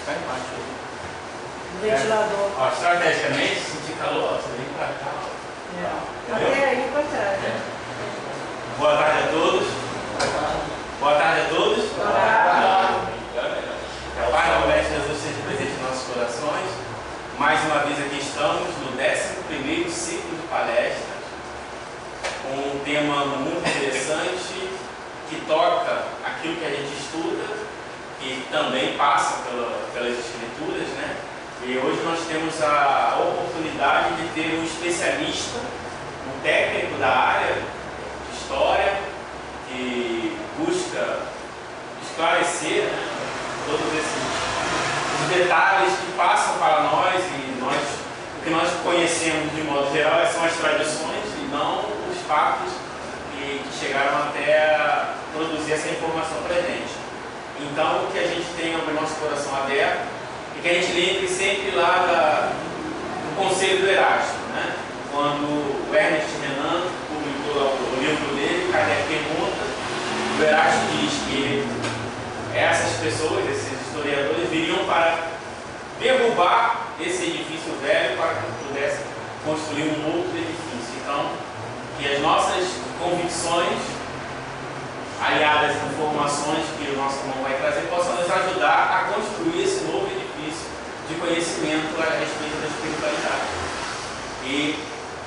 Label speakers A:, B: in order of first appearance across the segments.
A: Sai embaixo.
B: Ventilador.
A: Ó, estrategicamente, se sentir calor, você vem pra cá.
B: Até aí para trás.
A: Boa tarde a todos. Boa tarde a todos.
B: Boa tarde.
A: Que a paz do Mestre Jesus seja presente em nossos corações. Mais uma vez aqui estamos no 11º ciclo de palestras, com um tema muito interessante que toca aquilo que a gente estuda e também passa pelas escrituras, né? E hoje nós temos a oportunidade de ter um especialista, um técnico da área de história, que busca esclarecer, né, todos esses detalhes que passam para nós, e o que nós conhecemos de modo geral são as tradições e não os fatos que chegaram até a produzir essa informação para a gente. Então, que a gente tenha o nosso coração aberto e que a gente lembre sempre lá do Conselho do Erasto, né? Quando o Ernest Renan publicou o livro dele, Kardec pergunta, o Erasto diz que essas pessoas, esses historiadores, viriam para derrubar esse edifício velho para que pudesse construir um outro edifício. Então, que as nossas convicções, aliadas às informações que o nosso irmão vai trazer, possam nos ajudar a construir esse novo edifício de conhecimento a respeito da espiritualidade. E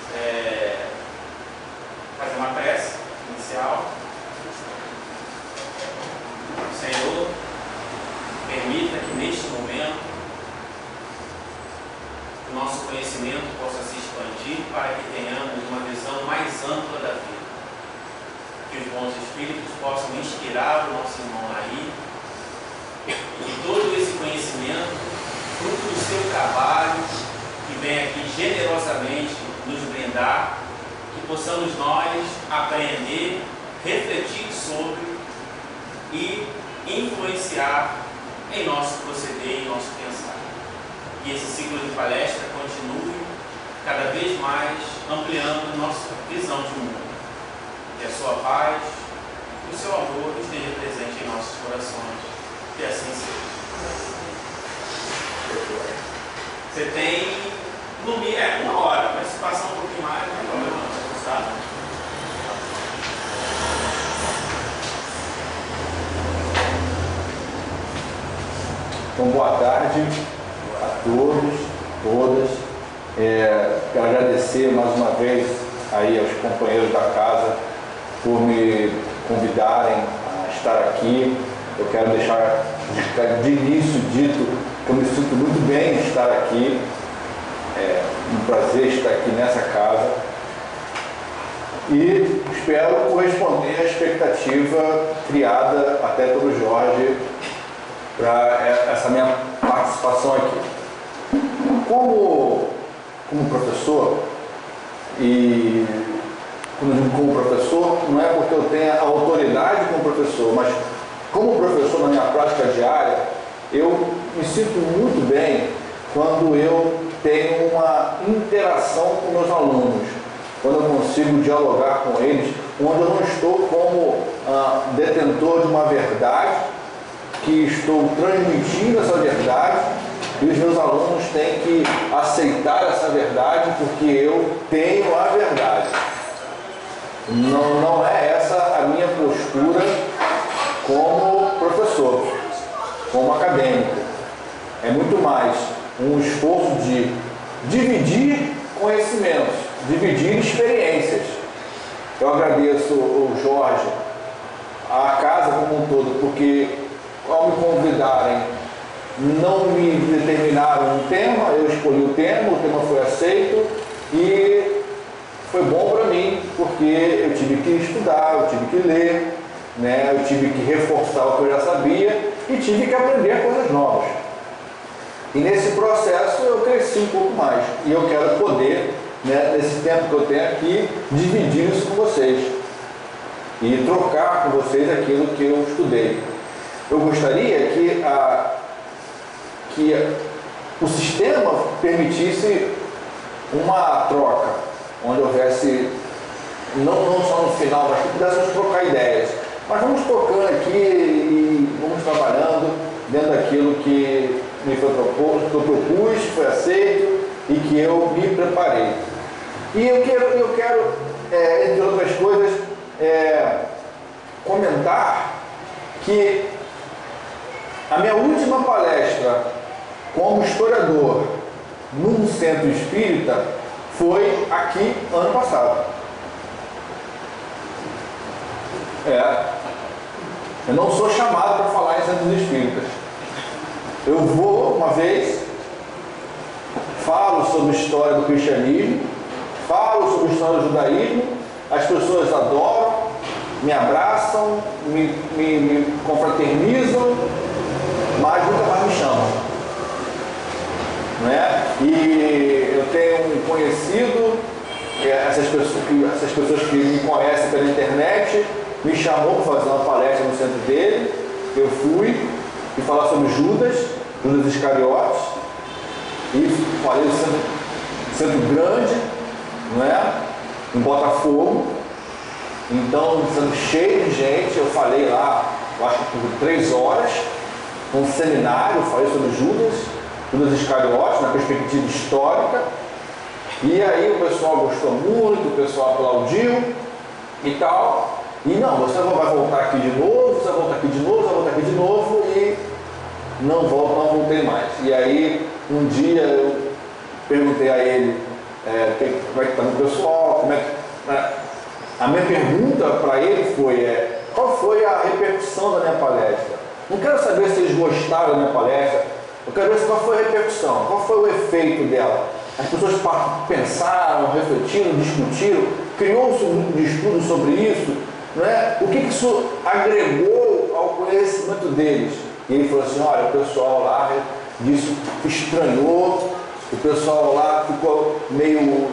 A: fazer uma prece inicial. Senhor, permita que neste momento o nosso conhecimento possa se expandir para que tenhamos uma visão mais ampla da vida. Que os bons espíritos possam inspirar o nosso irmão aí, e que todo esse conhecimento, fruto do seu trabalho, que vem aqui generosamente nos brindar, que possamos nós aprender, refletir sobre e influenciar em nosso proceder, em nosso pensar. Que esse ciclo de palestra continue cada vez mais ampliando nossa visão de mundo. Que a sua paz, o seu amor esteja presente em nossos corações. Que assim seja. Você tem no mínimo 1 hora, mas se passar um pouquinho mais, não tem problema não, tá?
C: Então, boa tarde a todos, todas. Quero agradecer mais uma vez aí aos companheiros da casa por me convidarem a estar aqui. Eu quero deixar de início dito que eu me sinto muito bem em estar aqui. É um prazer estar aqui nessa casa. E espero corresponder à expectativa criada até pelo Jorge para essa minha participação aqui. Como professor, e quando eu digo como professor, não é porque eu tenha autoridade como professor, mas como professor na minha prática diária, eu me sinto muito bem quando eu tenho uma interação com meus alunos, quando eu consigo dialogar com eles, onde eu não estou como detentor de uma verdade, que estou transmitindo essa verdade, e os meus alunos têm que aceitar essa verdade porque eu tenho a verdade. Não é essa a minha postura como professor, como acadêmico. É muito mais um esforço de dividir conhecimentos, dividir experiências. Eu agradeço o Jorge, a casa como um todo, porque ao me convidarem, não me determinaram um tema, eu escolhi o tema foi aceito e foi bom para mim, porque eu tive que estudar, eu tive que ler, né? Eu tive que reforçar o que eu já sabia e tive que aprender coisas novas. E nesse processo eu cresci um pouco mais e eu quero poder, né, nesse tempo que eu tenho aqui, dividir isso com vocês e trocar com vocês aquilo que eu estudei. Eu gostaria que o sistema permitisse uma troca, onde houvesse, não só no final, mas que pudéssemos trocar ideias. Mas vamos tocando aqui e vamos trabalhando dentro daquilo que me que eu propus, foi aceito e que eu me preparei. E eu quero entre outras coisas, comentar que a minha última palestra como historiador num centro espírita foi aqui ano passado. Eu não sou chamado para falar em centros espíritas. Eu vou uma vez, falo sobre a história do cristianismo, falo sobre a história do judaísmo, as pessoas adoram, me abraçam, me confraternizam, mas nunca mais me chamam. Não é? E eu tenho um conhecido, essas pessoas que me conhecem pela internet, me chamou para fazer uma palestra no centro dele. Eu fui e falar sobre Judas Iscariotes, e falei do centro grande, não é? Em Botafogo. Então, sendo cheio de gente, eu falei lá, eu acho que por 3 horas, um seminário, falei sobre Judas Iscariotes, na perspectiva histórica. E aí o pessoal gostou muito, o pessoal aplaudiu e tal. E não, você vai voltar aqui de novo, você vai voltar aqui de novo, você vai voltar aqui de novo, e não voltei mais. E aí, um dia eu perguntei a ele como é que está o pessoal, a minha pergunta para ele foi, qual foi a repercussão da minha palestra? Não quero saber se eles gostaram da minha palestra, eu quero ver qual foi a repercussão, qual foi o efeito dela. As pessoas pensaram, refletiram, discutiram, criou-se um grupo de estudo sobre isso, não é? O que isso agregou ao conhecimento deles? E ele falou assim, olha, o pessoal lá disse, estranhou, o pessoal lá ficou meio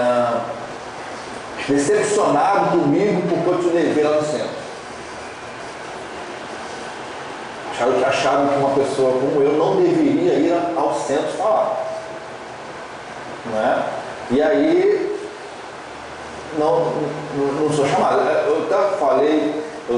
C: decepcionado comigo porque eu te levei lá no centro. Acharam que uma pessoa como eu não deveria ir ao centro falar. Não é? E aí, não sou chamado. Eu até falei, eu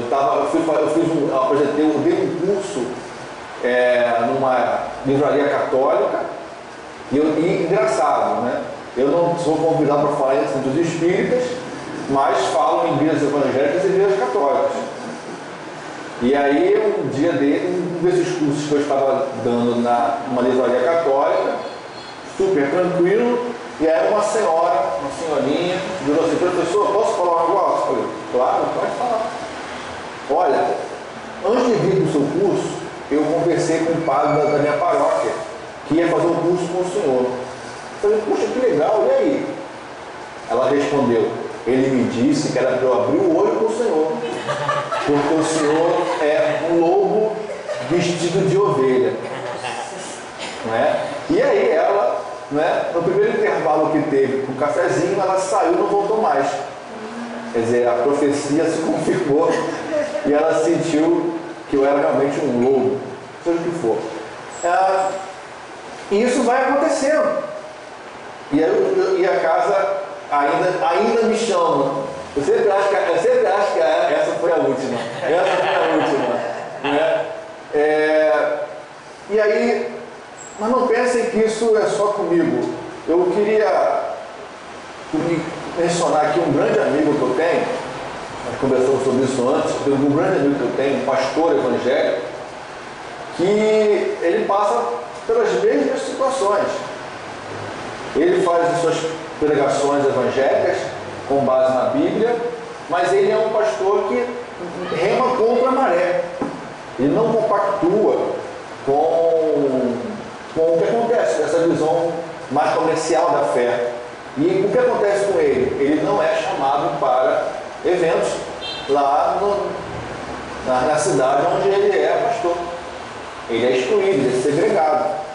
C: dei um curso numa livraria católica, e engraçado, né? Eu não sou convidado para falar em centros espíritas, mas falo em igrejas evangélicas e igrejas católicas. E aí, um dia um desses cursos que eu estava dando numa livraria católica, super tranquilo, e aí uma senhorinha, virou assim, professor, posso falar um negócio? Eu falei, claro, pode falar. Olha, antes de vir para o seu curso, eu conversei com o padre da minha paróquia, que ia fazer um curso com o senhor. Eu falei, puxa, que legal, e aí? Ela respondeu, ele me disse que era para eu abrir o olho para o senhor, porque o senhor é um lobo vestido de ovelha. Não é? E aí ela, né, no primeiro intervalo que teve com o cafezinho, ela saiu e não voltou mais. Quer dizer, a profecia se confirmou e ela sentiu que eu era realmente um lobo, seja o que for. E isso vai acontecendo. E a casa ainda me chama. Eu sempre acho que essa foi a última. Né? E aí, mas não pensem que isso é só comigo. Eu queria mencionar aqui um grande amigo que eu tenho, nós conversamos sobre isso antes, um grande amigo que eu tenho, um pastor evangélico, que ele passa pelas mesmas situações. Ele faz as suas pregações evangélicas com base na Bíblia, mas ele é um pastor que rema contra a maré. Ele não compactua com o que acontece, essa visão mais comercial da fé. E o que acontece com ele? Ele não é chamado para eventos lá na cidade onde ele é pastor. Ele é excluído, ele é segregado.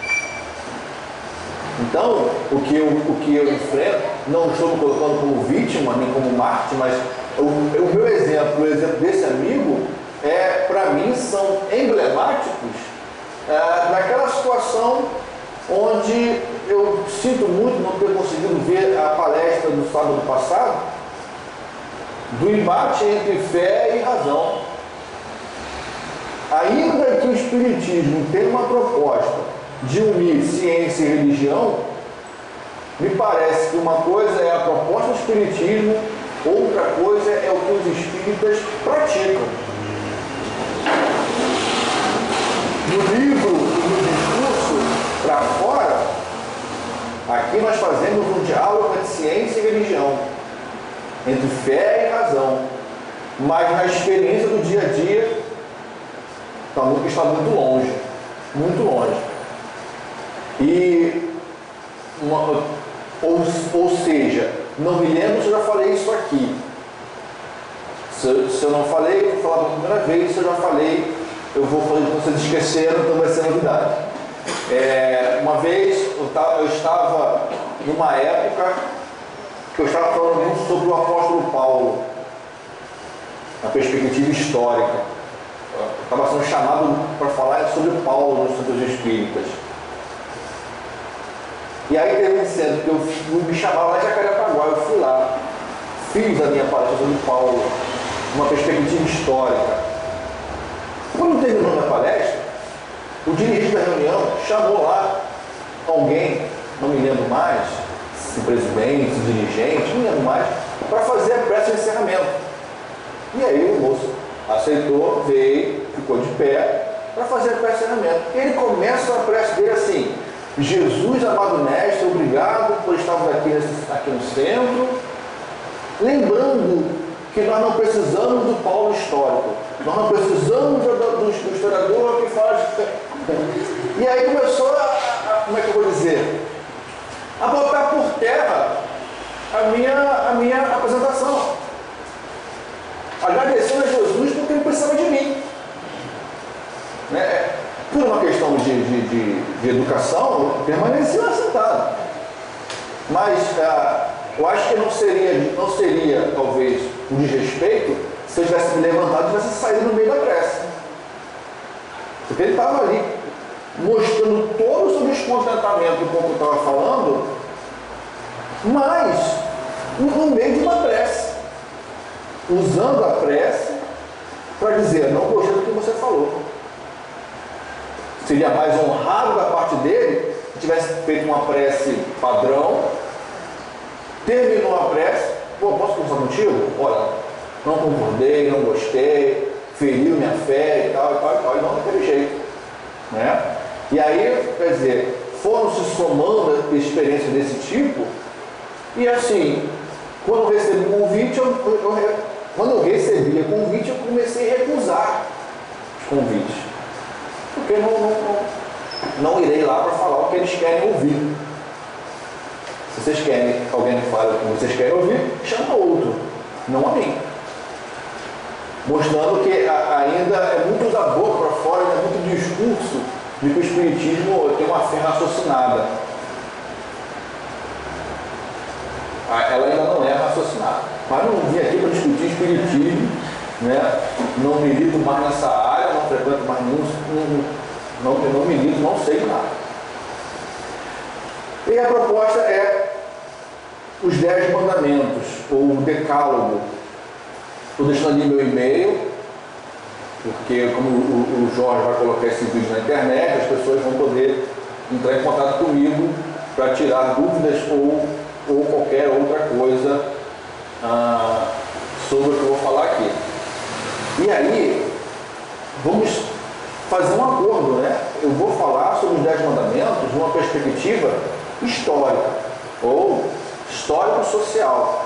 C: Então, o que eu enfrento, não estou me colocando como vítima, nem como mártir, mas o meu exemplo, o exemplo desse amigo, para mim, são emblemáticos daquela situação onde eu sinto muito não ter conseguido ver a palestra do sábado passado, do embate entre fé e razão. Ainda que o Espiritismo tenha uma proposta de unir ciência e religião, me parece que uma coisa é a proposta do espiritismo, outra coisa é o que os espíritas praticam. No livro e no discurso para fora, aqui nós fazemos um diálogo entre ciência e religião, entre fé e razão, mas na experiência do dia a dia está muito longe, muito longe. E ou seja, não me lembro se eu já falei isso aqui. Se eu não falei, eu vou falar pela primeira vez. Se eu já falei, eu vou fazer para vocês esqueceram, então vai ser novidade. Uma vez eu estava numa época que eu estava falando muito sobre o apóstolo Paulo, na perspectiva histórica. Eu estava sendo chamado para falar sobre Paulo nos Santos Espíritas. E aí, sendo que eu me chamava lá de Jacarepaguá, eu fui lá, fiz a minha palestra sobre Paulo, uma perspectiva histórica. Quando terminou minha palestra, o dirigente da reunião chamou lá alguém, não me lembro mais, se presidente, se dirigente, não me lembro mais, para fazer a prece de encerramento. E aí o moço aceitou, veio, ficou de pé para fazer a prece de encerramento. E ele começa a prece dele assim: Jesus, amado mestre, obrigado por estarmos aqui no centro, lembrando que nós não precisamos do Paulo histórico, nós não precisamos do historiador que faz. E aí começou como é que eu vou dizer, a botar por terra a minha apresentação, agradecendo a Jesus porque ele precisava de mim, né? Por uma questão de educação, eu permaneci lá sentado. Mas eu acho que não seria talvez um desrespeito se eu tivesse me levantado e tivesse saído no meio da prece. Porque ele estava ali, mostrando todo o seu descontentamento com o que eu estava falando, mas no meio de uma prece, usando a prece para dizer: não gostei do que você falou. Seria mais honrado da parte dele se tivesse feito uma prece padrão, terminou a prece: pô, posso conversar contigo? Olha, não concordei, não gostei, feriu minha fé e tal, e não daquele jeito, né? E aí, quer dizer, foram se somando experiências desse tipo, e assim, quando eu recebi o convite, quando eu recebi o convite, eu comecei a recusar os convites. Porque não irei lá para falar o que eles querem ouvir. Se vocês querem que alguém fale o que vocês querem ouvir, chama outro, não a mim. Mostrando que ainda é muito da boca para fora, ainda é muito discurso de que o Espiritismo tem uma fé raciocinada. Ela ainda não é raciocinada. Mas não vim aqui para discutir Espiritismo, né? Não milito mais nessa área, não frequento mais não milito, não sei nada. E a proposta é os 10 mandamentos, ou o decálogo. Estou deixando ali meu e-mail, porque como o Jorge vai colocar esse vídeo na internet, as pessoas vão poder entrar em contato comigo para tirar dúvidas ou qualquer outra coisa sobre o que eu vou falar aqui. E aí, vamos fazer um acordo, né? Eu vou falar sobre os 10 mandamentos de uma perspectiva histórica, ou histórico-social,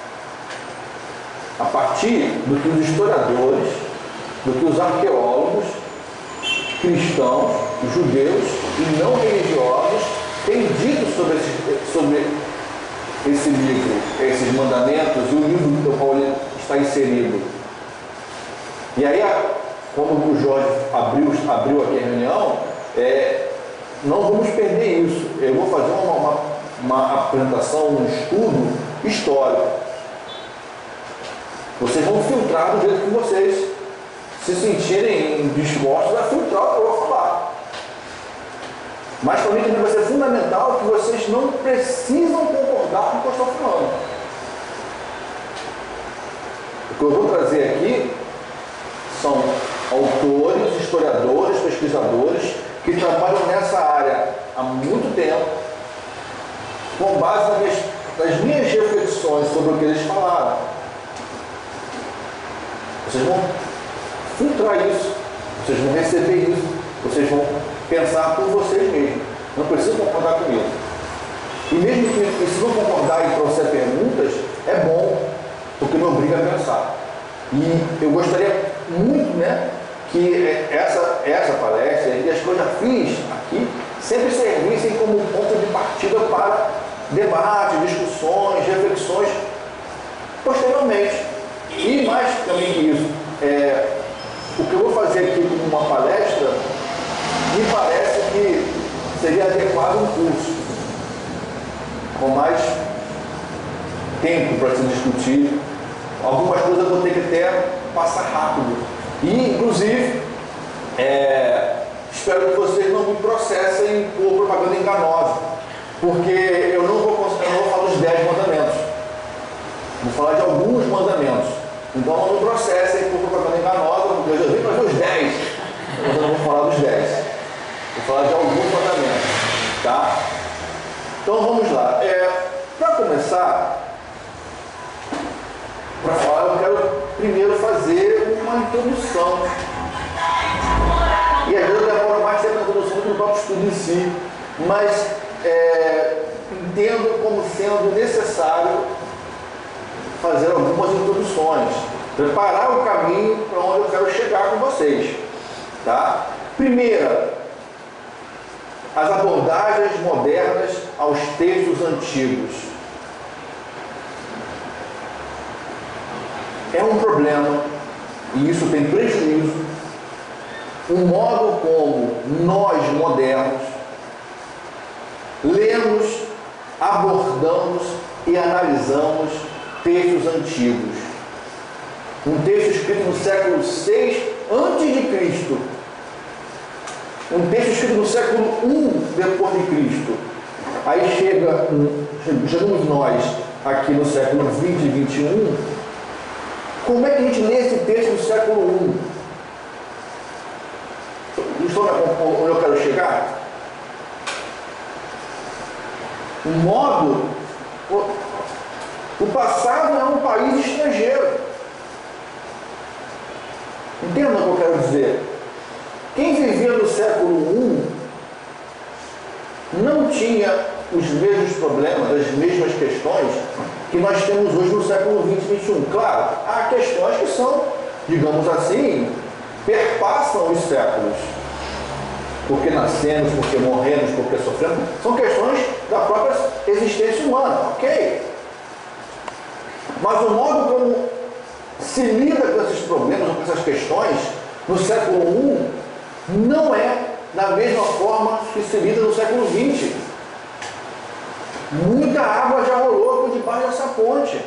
C: a partir do que os historiadores, do que os arqueólogos, cristãos, judeus e não religiosos têm dito sobre esse livro, esses mandamentos e o livro do qual ele está inserido. E aí, quando o Jorge abriu aqui a reunião, não vamos perder isso. Eu vou fazer uma apresentação, um estudo histórico. Vocês vão filtrar do jeito que vocês se sentirem dispostos a filtrar o que eu vou falar. Mas para mim também vai ser fundamental que vocês não precisam concordar com o que eu estou falando. O que eu vou trazer aqui são autores, historiadores, pesquisadores que trabalham nessa área área há muito tempo, com base nas minhas reflexões sobre o que eles falaram. Vocês vão filtrar isso, vocês vão receber isso, vocês vão pensar por vocês mesmos. Não precisam concordar comigo. E mesmo que se não concordar e trouxer perguntas, é bom, porque me obriga a pensar. E eu gostaria muito, né, que essa palestra e as que eu já fiz aqui sempre servissem como ponto de partida para debate, discussões, reflexões posteriormente. E mais também que isso, o que eu vou fazer aqui como uma palestra, me parece que seria adequado um curso, com mais tempo para se discutir. Algumas coisas eu vou ter que até passar rápido. E, inclusive, espero que vocês não me processem por propaganda enganosa, porque eu não vou falar dos 10 mandamentos. Vou falar de alguns mandamentos. Então não me processem por propaganda enganosa, porque eu já vi para ver os 10, mas eu não vou falar dos 10. Vou falar de alguns mandamentos, tá? Então vamos lá. Para começar, para falar, eu quero primeiro fazer uma introdução. E às vezes eu demoro mais tempo na introdução do que no próprio estudo em si, mas entendo como sendo necessário fazer algumas introduções, preparar o caminho para onde eu quero chegar com vocês, tá? Primeira, as abordagens modernas aos textos antigos. É um problema, e isso tem prejuízo, o modo como nós, modernos, lemos, abordamos e analisamos textos antigos. Um texto escrito no século VI a.C., um texto escrito no século I depois de Cristo. Aí chegamos nós aqui no século XX e XXI. Como é que a gente lê esse texto no século I? Estão onde eu quero chegar? O modo... O passado é um país estrangeiro. Entenda o que eu quero dizer? Quem vivia no século I não tinha os mesmos problemas, as mesmas questões que nós temos hoje no século XX e XXI. Claro, há questões que são, digamos assim, perpassam os séculos. Porque nascemos, porque morremos, porque sofremos. São questões da própria existência humana, ok? Mas o modo como se lida com esses problemas, com essas questões, no século I, não é da mesma forma que se lida no século XX. Muita água já rolou por debaixo dessa ponte.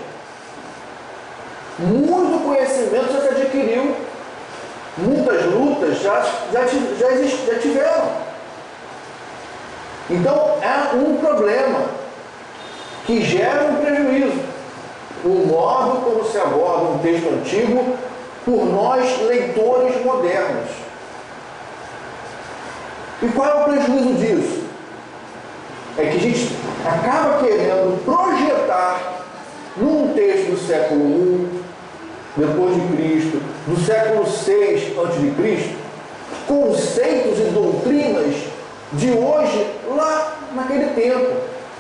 C: Muito conhecimento já se adquiriu. Muitas lutas já tiveram. Então, é um problema que gera um prejuízo. O modo como se aborda um texto antigo por nós, leitores modernos. E qual é o prejuízo disso? É que a gente acaba querendo projetar num texto do século I, depois de Cristo, do século VI a.C., conceitos e doutrinas de hoje, lá naquele tempo.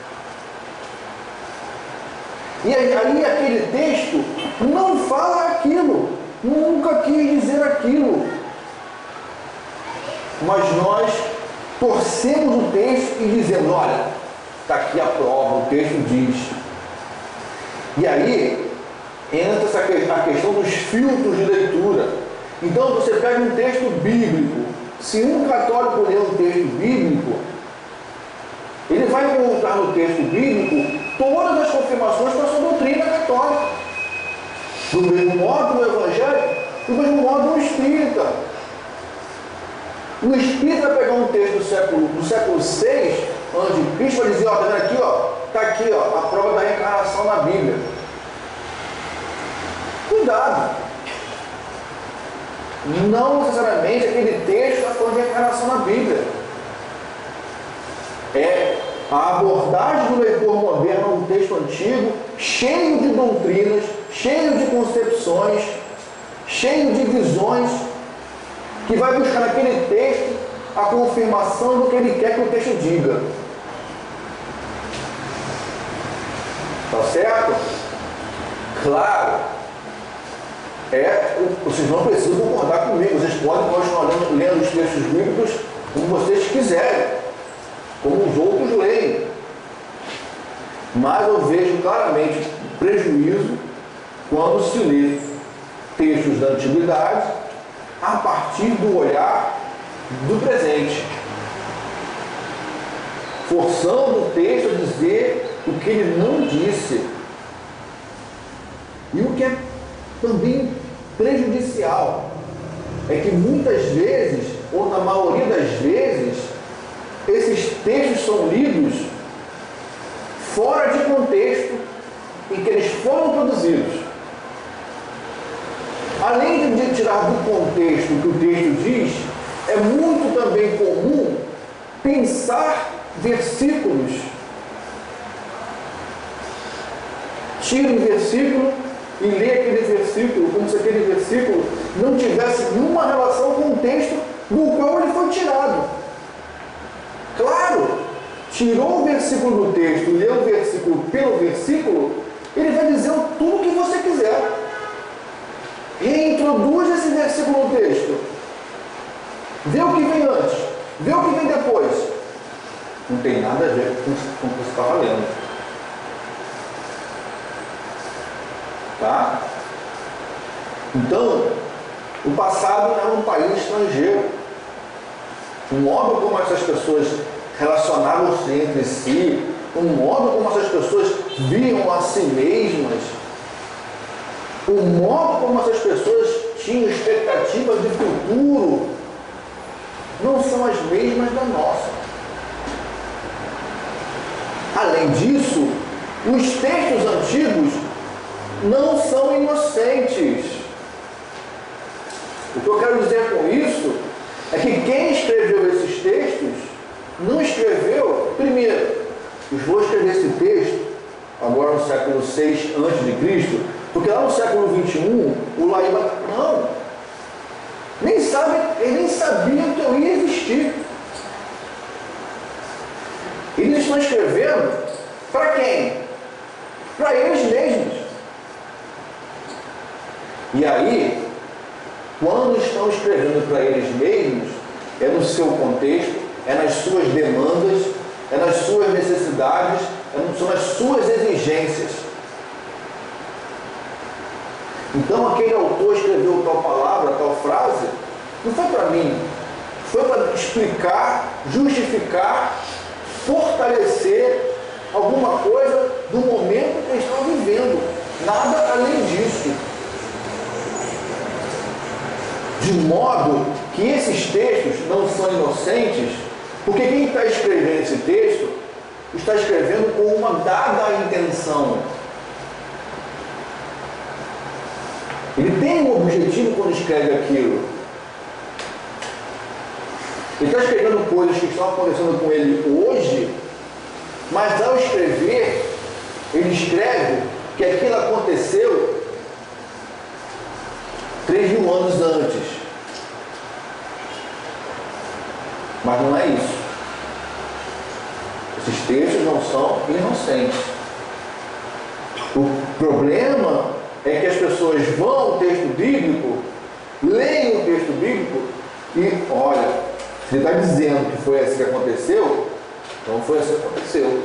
C: E aí aquele texto não fala aquilo, nunca quis dizer aquilo. Mas nós torcemos o texto e dizemos, olha, está aqui a prova, o texto diz. E aí entra a questão dos filtros de leitura. Então você pega um texto bíblico. Se um católico ler um texto bíblico, ele vai encontrar no texto bíblico todas as confirmações para a sua doutrina católica. Do mesmo modo no Evangelho, do mesmo modo no Espírita. O Espírita vai pegar um texto do século VI, onde Cristo vai dizer, ó, tá vendo aqui, ó, tá aqui, ó, a prova da reencarnação na Bíblia. Cuidado! Não necessariamente aquele texto está falando de reencarnação na Bíblia. A abordagem do leitor moderno a um texto antigo, cheio de doutrinas, cheio de concepções, cheio de visões, que vai buscar naquele texto a confirmação do que ele quer que o texto diga. Tá certo? Claro. Vocês não precisam concordar comigo. Vocês podem continuar lendo os textos bíblicos como vocês quiserem, como os outros leem. Mas eu vejo claramente prejuízo quando se lê textos da antiguidade a partir do olhar do presente, forçando o texto a dizer o que ele não disse. E o que é também prejudicial é que muitas vezes, ou na maioria das vezes, esses textos são lidos fora de contexto em que eles foram produzidos. Além de tirar do contexto o que o texto diz, é muito também comum pensar versículos. Tira um versículo e lê aquele versículo como se aquele versículo não tivesse nenhuma relação com o texto do qual ele foi tirado. Claro, tirou o versículo do texto, leu o versículo pelo versículo, ele vai dizer tudo o que você quiser. Reintroduz esse versículo no texto. Vê o que vem antes, vê o que vem depois. Não tem nada a ver com o que você estava lendo. Tá? Então, o passado era um país estrangeiro. O modo como essas pessoas relacionavam-se entre si, o modo como essas pessoas viam a si mesmas, o modo como essas pessoas tinham expectativas de futuro, não são as mesmas da nossa. Além disso, os textos antigos não são inocentes. O que eu quero dizer com isso é que quem escreveu esses textos não escreveu, primeiro, eu vou escrever esse texto agora no século VI a.C., porque lá no século XXI, o Laíba, não, ele nem sabia que eu ia existir. Eles estão escrevendo para quem? Para eles mesmos. E aí, quando estão escrevendo para eles mesmos, é no seu contexto, é nas suas demandas, é nas suas necessidades, são nas suas exigências. Então aquele autor escreveu tal palavra, tal frase, não foi para mim, foi para explicar, justificar, fortalecer alguma coisa do momento que eles estão vivendo. Nada além disso. De modo que esses textos não são inocentes, porque quem está escrevendo esse texto está escrevendo com uma dada intenção. Ele tem um objetivo quando escreve aquilo. Ele está escrevendo coisas que estão acontecendo com ele hoje, mas ao escrever, ele escreve que aquilo aconteceu 3.000 anos antes. Mas não é isso. Esses textos não são inocentes. O problema é que as pessoas vão ao texto bíblico, leem o texto bíblico e, olha, se ele está dizendo que foi assim que aconteceu, então foi assim que aconteceu.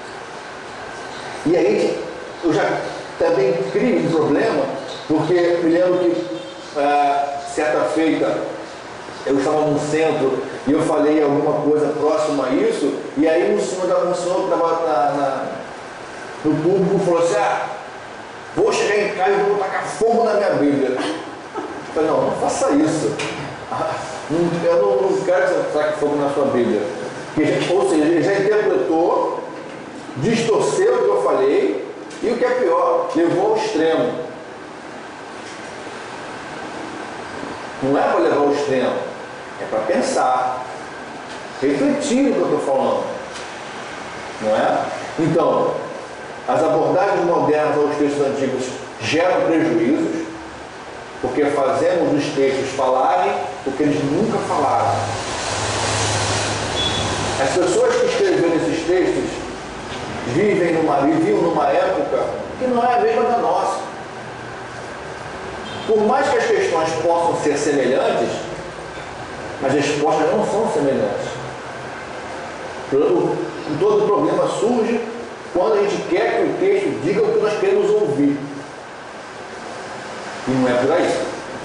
C: E aí, eu já também crio um problema, porque me lembro que certa feita eu estava no centro e eu falei alguma coisa próxima a isso, e aí um senhor que estava no público falou assim: vou chegar em casa e vou tacar fogo na minha Bíblia. Eu falei: não faça isso. Eu não quero que você taque fogo na sua Bíblia. Ou seja, ele já interpretou, distorceu o que eu falei, e o que é pior, levou ao extremo. Não é para levar ao extremo, é para pensar, refletir no que eu estou falando. não é? Então, as abordagens modernas aos textos antigos geram prejuízos, porque fazemos os textos falarem o que eles nunca falaram. As pessoas que escreveram esses textos viviam numa época que não é a mesma da nossa. Por mais que as questões possam ser semelhantes, as respostas não são semelhantes. Todo problema surge quando a gente quer que o texto diga o que nós queremos ouvir. E não é por aí.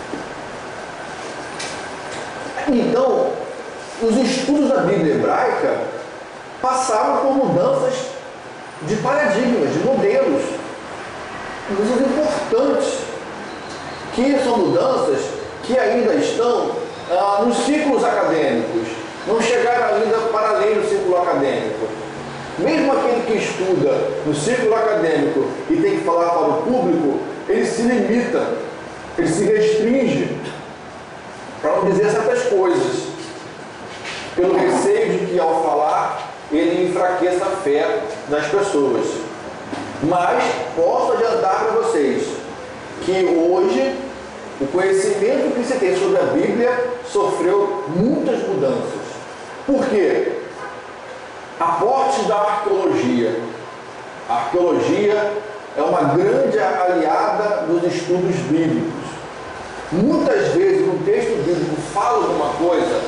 C: Então, os estudos da Bíblia hebraica passaram por mudanças de paradigmas, de modelos. Mudanças importantes, que são mudanças que ainda estão nos círculos acadêmicos, não chegaram ainda para além do círculo acadêmico. Mesmo aquele que estuda no círculo acadêmico e tem que falar para o público, ele se limita, ele se restringe para não dizer certas coisas, pelo receio de que ao falar ele enfraqueça a fé das pessoas. Mas posso adiantar para vocês que hoje o conhecimento que se tem sobre a Bíblia sofreu muitas mudanças. Por quê? Aportes da arqueologia. A arqueologia é uma grande aliada dos estudos bíblicos. Muitas vezes um texto bíblico fala alguma coisa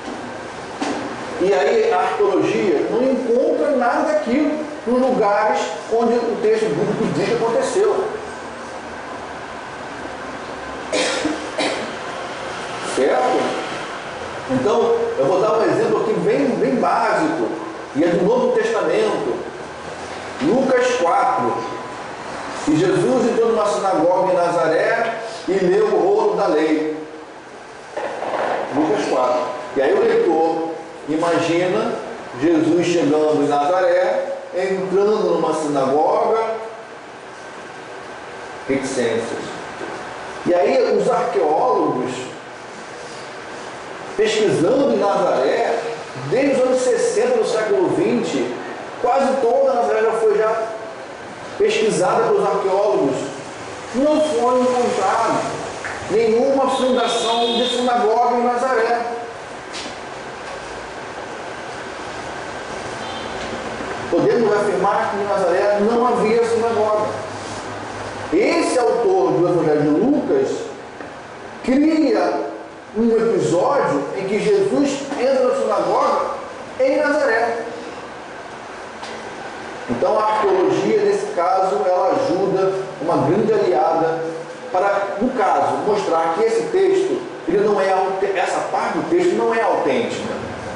C: e aí a arqueologia não encontra nada daquilo nos lugares onde o texto bíblico diz que aconteceu. Certo? Então, eu vou dar um exemplo aqui bem básico, e é do Novo Testamento. Lucas 4. E Jesus entrou numa sinagoga em Nazaré e leu o rolo da lei. Lucas 4. E aí o leitor imagina Jesus chegando em Nazaré, entrando numa sinagoga, reticências. E aí os arqueólogos, pesquisando em Nazaré, desde os anos 60 do século XX, quase toda Nazaré já foi pesquisada pelos arqueólogos. Não foi encontrado nenhuma fundação de sinagoga em Nazaré. Podemos afirmar que em Nazaré não havia sinagoga. Esse autor do Evangelho de Lucas cria um episódio em que Jesus entra na sinagoga em Nazaré. Então a arqueologia, nesse caso, ela ajuda, uma grande aliada para, no caso, mostrar que esse texto, ele não é, essa parte do texto não é autêntica.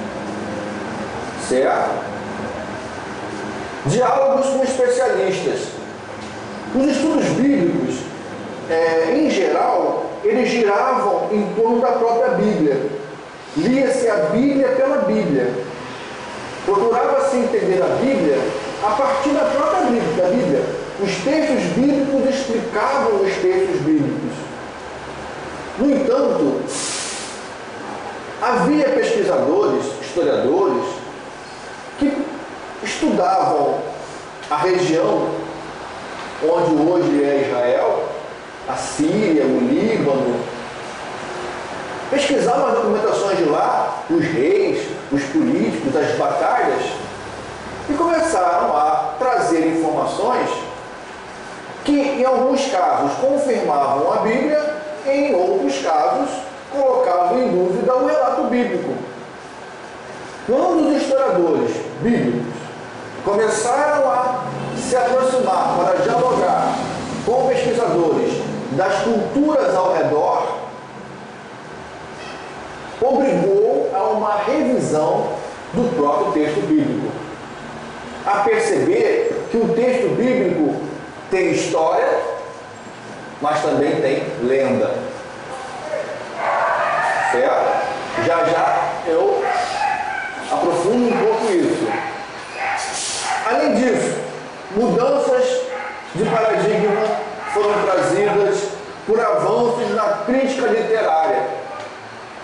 C: Certo? Diálogos com especialistas. Os estudos bíblicos, em geral, eles giravam em torno da própria Bíblia. Lia-se a Bíblia pela Bíblia. Procurava-se entender a Bíblia a partir da própria Bíblia. Os textos bíblicos explicavam os textos bíblicos. No entanto, havia pesquisadores, historiadores, que estudavam a região onde hoje é Israel, a Síria, o Líbano, pesquisavam as documentações de lá, os reis, os políticos, as batalhas, e começaram a trazer informações que, em alguns casos, confirmavam a Bíblia, e, em outros casos, colocavam em dúvida o relato bíblico. Quando os historiadores bíblicos começaram a se aproximar para dialogar com pesquisadores das culturas ao redor, obrigou a uma revisão do próprio texto bíblico, a perceber que o texto bíblico tem história, mas também tem lenda. Certo? Já eu aprofundo um pouco isso. Além disso, mudanças de paradigma foram trazidas por avanços na crítica literária.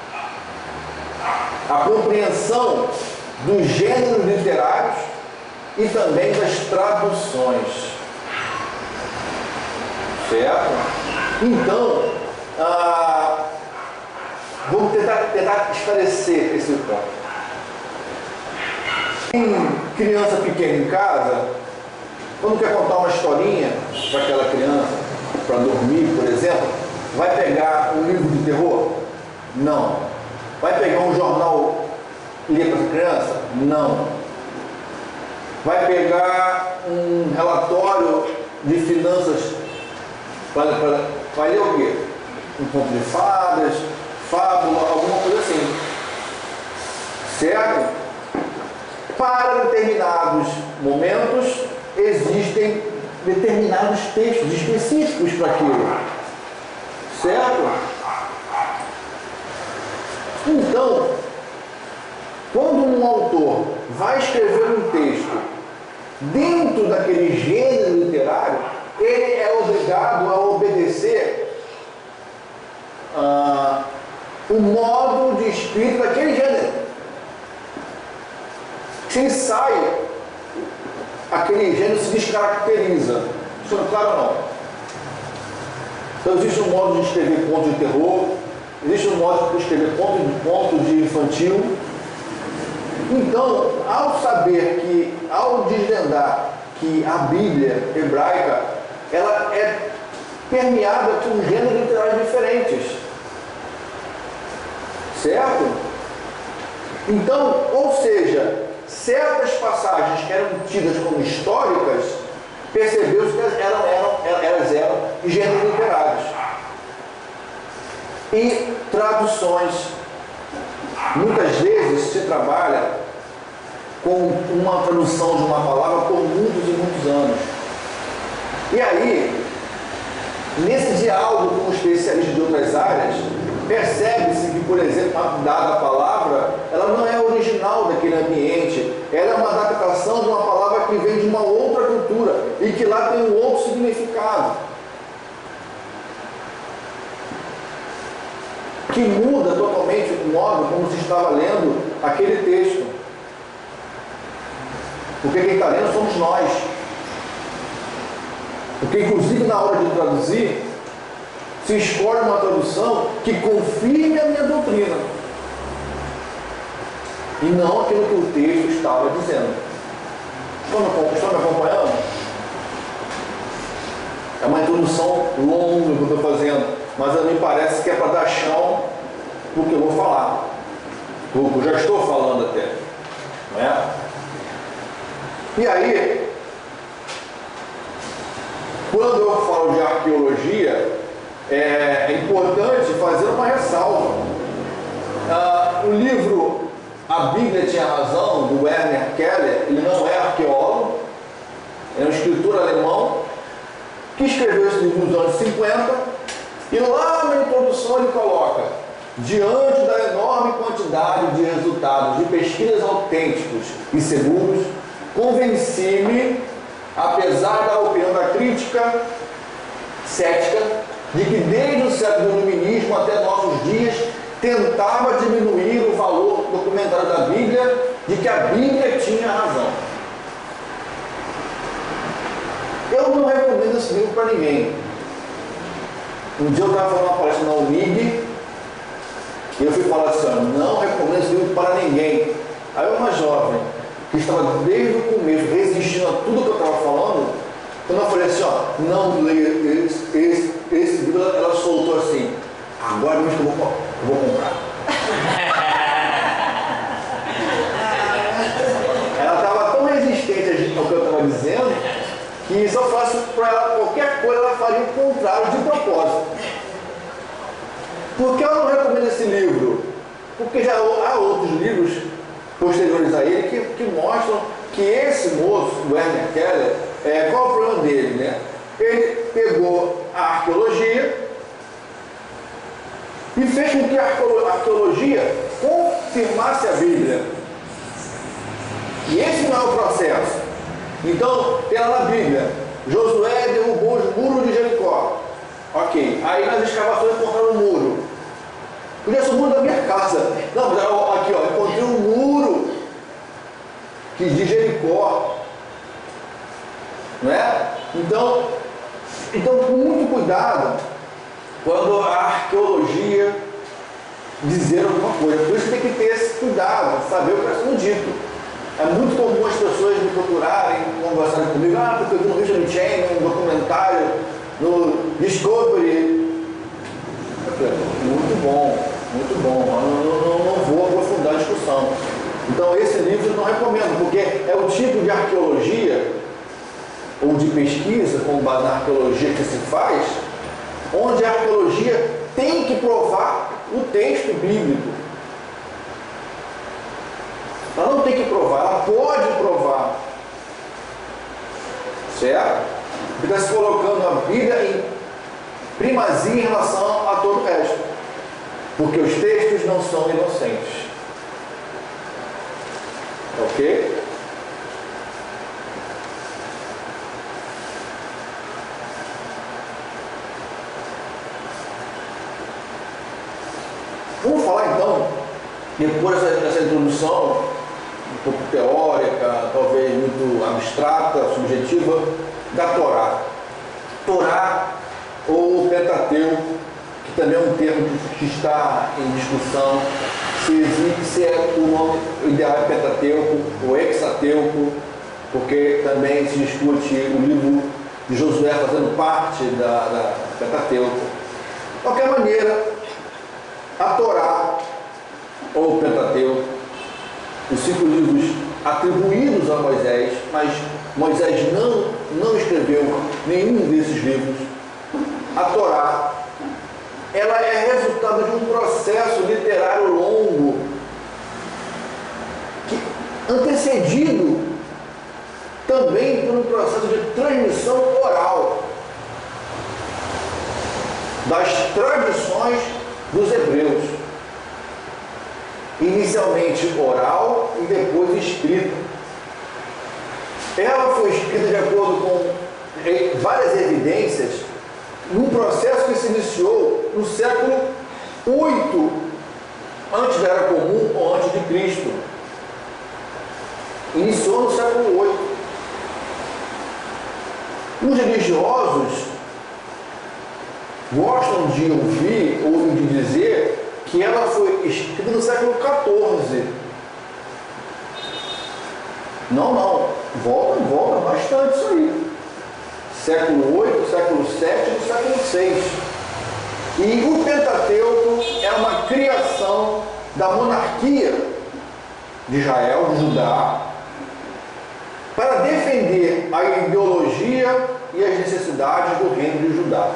C: A compreensão dos gêneros literários e também das traduções. Certo? Então, vamos tentar esclarecer esse ponto. Tem criança pequena em casa, quando quer contar uma historinha para aquela criança, para dormir, por exemplo, vai pegar um livro de terror? Não. Vai pegar um jornal e ler para a criança? Não. Vai pegar um relatório de finanças, vai ler o quê? Um conto de fadas, fábula, alguma coisa assim. Certo? Para determinados momentos, existem determinados textos específicos para aquilo. Certo? Então, quando um autor vai escrever um texto dentro daquele gênero literário, ele é obrigado a obedecer o modo de escrito daquele gênero. Se sai, aquele gênero se descaracteriza. Isso não é claro ou não? Então existe um modo de escrever conto de terror, existe um modo de escrever conto de infantil. Então, ao saber que, ao desvendar que a Bíblia hebraica, ela é permeada por gêneros literários diferentes. Certo? Então, ou seja, certas passagens que eram tidas como históricas, percebeu-se que elas eram de gêneros literários. E traduções. Muitas vezes se trabalha com uma tradução de uma palavra por muitos e muitos anos. E aí, nesse diálogo com especialistas de outras áreas, percebe-se que, por exemplo, uma dada palavra, ela não é original daquele ambiente, ela é uma adaptação de uma palavra que vem de uma outra cultura e que lá tem um outro significado, que muda totalmente o modo como se estava lendo aquele texto. Porque quem está lendo somos nós. Porque, inclusive, na hora de traduzir, se escolhe uma tradução que confirme a minha doutrina e não aquilo que o texto estava dizendo. Estão me acompanhando? É uma introdução longa que eu estou fazendo, mas me parece que é para dar chão do que eu vou falar. Eu já estou falando até. Não é? E aí, quando eu falo de arqueologia, é importante fazer uma ressalva. O livro A Bíblia Tinha Razão, do Werner Keller, ele não é arqueólogo, é um escritor alemão que escreveu esse livro nos anos 50, e lá na introdução ele coloca: diante da enorme quantidade de resultados de pesquisas autênticos e seguros, convenci-me, apesar da opinião da crítica cética, de que desde o século do iluminismo até nossos dias tentava diminuir o valor documentário da Bíblia, de que a Bíblia tinha razão. Eu não recomendo esse livro para ninguém. Um dia eu estava fazendo uma palestra na UNIG e eu fui falar assim: não recomendo esse livro para ninguém. Aí uma jovem que estava desde o começo resistindo a tudo que eu estava falando, quando eu falei assim, não leia esse livro, ela soltou assim: agora mesmo que eu vou comprar. Ela estava tão resistente ao que eu estava dizendo, que se eu faço para ela qualquer coisa, ela faria o contrário de propósito. Por que eu não recomendo esse livro? Porque já há outros livros posteriores a ele que mostram que esse moço, o Werner Keller, qual é o problema dele, né? Ele pegou a arqueologia e fez com que a arqueologia confirmasse a Bíblia. E esse não é o processo. Então, tem lá na Bíblia: Josué derrubou os muros de Jericó. Ok, aí nas escavações encontraram um muro. Podia ser o muro da minha casa. Não, mas aqui, encontrei um muro que de Jericó. não é? Então, com muito cuidado quando a arqueologia dizer alguma coisa. Por isso tem que ter esse cuidado, saber o que está sendo dito. É muito comum as pessoas me procurarem, conversarem comigo, porque eu vi no History Channel, um documentário, no Discovery. Muito bom, muito bom. Eu não vou aprofundar a discussão. Então esse livro eu não recomendo, porque é o tipo de arqueologia ou de pesquisa, com base na arqueologia que se faz, onde a arqueologia tem que provar o texto bíblico. Ela não tem que provar, ela pode provar. Certo? Porque está se colocando a Bíblia em primazia em relação a todo o resto. Porque os textos não são inocentes. Ok? Vamos falar então, depois dessa introdução, um pouco teórica, talvez muito abstrata, subjetiva, da Torá. Torá ou Pentateuco, que também é um termo que está em discussão, se é o nome ideal é Pentateuco ou Hexateuco, porque também se discute o livro de Josué fazendo parte da Pentateuco. De qualquer maneira, a Torá ou Pentateuco, os 5 livros atribuídos a Moisés, mas Moisés não escreveu nenhum desses livros. A Torá, ela é resultado de um processo literário longo, antecedido também por um processo de transmissão oral das tradições dos hebreus. Inicialmente oral e depois escrita. Ela foi escrita de acordo com várias evidências num processo que se iniciou no século 8 antes da Era Comum ou antes de Cristo. Iniciou no século 8. Os religiosos gostam de ouvir ou de dizer que ela foi escrita no século XIV. Não. Volta bastante isso aí. Século VIII, século VII e século VI. E o Pentateuco é uma criação da monarquia de Israel, de Judá, para defender a ideologia e as necessidades do reino de Judá.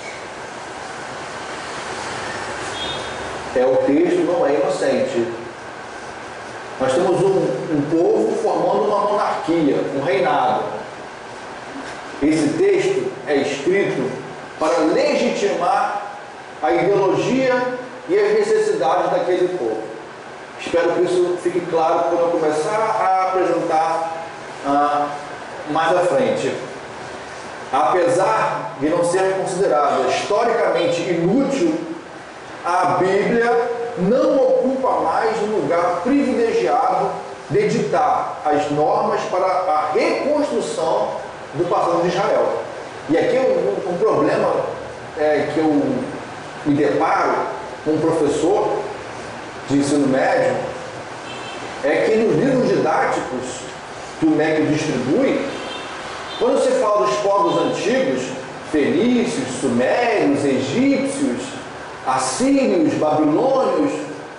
C: O texto não é inocente. Nós temos um povo formando uma monarquia, um reinado. Esse texto é escrito para legitimar a ideologia e as necessidades daquele povo. Espero que isso fique claro quando eu começar a apresentar mais à frente. Apesar de não ser considerada historicamente inútil, a Bíblia não ocupa mais um lugar privilegiado de ditar as normas para a reconstrução do passado de Israel. E aqui um problema que eu me deparo com um professor de ensino médio é que nos livros didáticos que o MEC distribui, quando se fala dos povos antigos, fenícios, sumérios, egípcios, assírios, babilônios,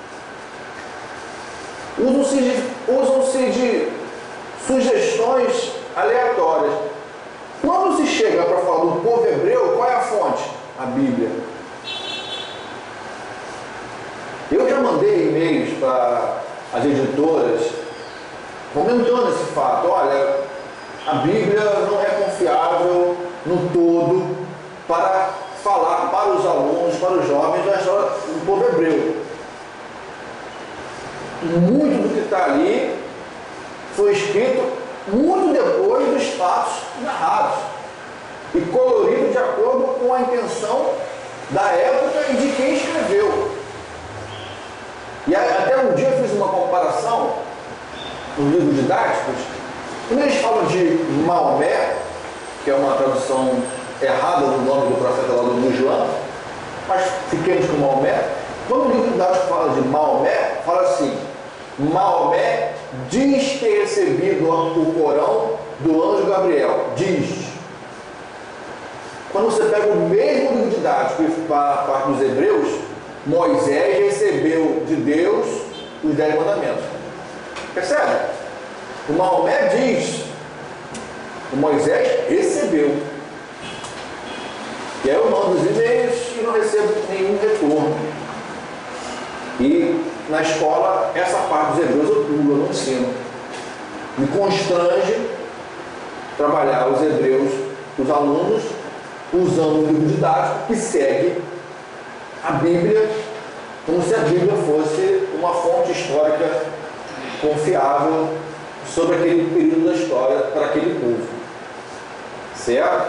C: usam-se de sugestões aleatórias. Quando se chega para falar do povo hebreu, qual é a fonte? A Bíblia. Eu já mandei e-mails para as editoras comentando esse fato. Olha, a Bíblia não é confiável no todo para falar para os alunos, para os jovens da história do povo hebreu. Muito do que está ali foi escrito muito depois dos fatos narrados e colorido de acordo com a intenção da época e de quem escreveu. E até um dia eu fiz uma comparação nos livros didáticos, quando eles falam de Maomé, que é uma tradução errada do nome do profeta lá do Mujuã, mas fiquemos com Maomé. Quando o livro de Dados fala de Maomé, fala assim: Maomé diz ter recebido o Corão do anjo Gabriel. Diz. Quando você pega o mesmo livro de Dados, que para a parte dos Hebreus, Moisés recebeu de Deus os 10 mandamentos. Percebe? O Maomé diz, o Moisés recebeu. E aí eu mando os e-mails e não recebo nenhum retorno. E na escola, essa parte dos Hebreus eu pulo, eu não ensino. Me constrange trabalhar os Hebreus, os alunos, usando um livro didático que segue a Bíblia como se a Bíblia fosse uma fonte histórica confiável sobre aquele período da história para aquele povo. Certo?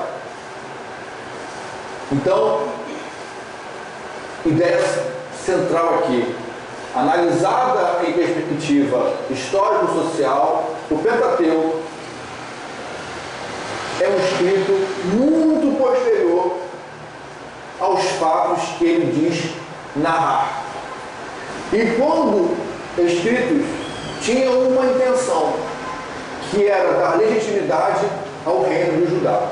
C: Então, ideia central aqui, analisada em perspectiva histórico-social, o Pentateuco é um escrito muito posterior aos fatos que ele diz narrar. E quando escritos tinham uma intenção, que era dar legitimidade ao reino de Judá.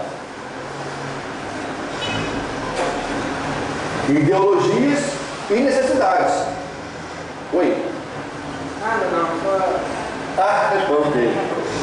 C: Ideologias e necessidades. Oi? Ok.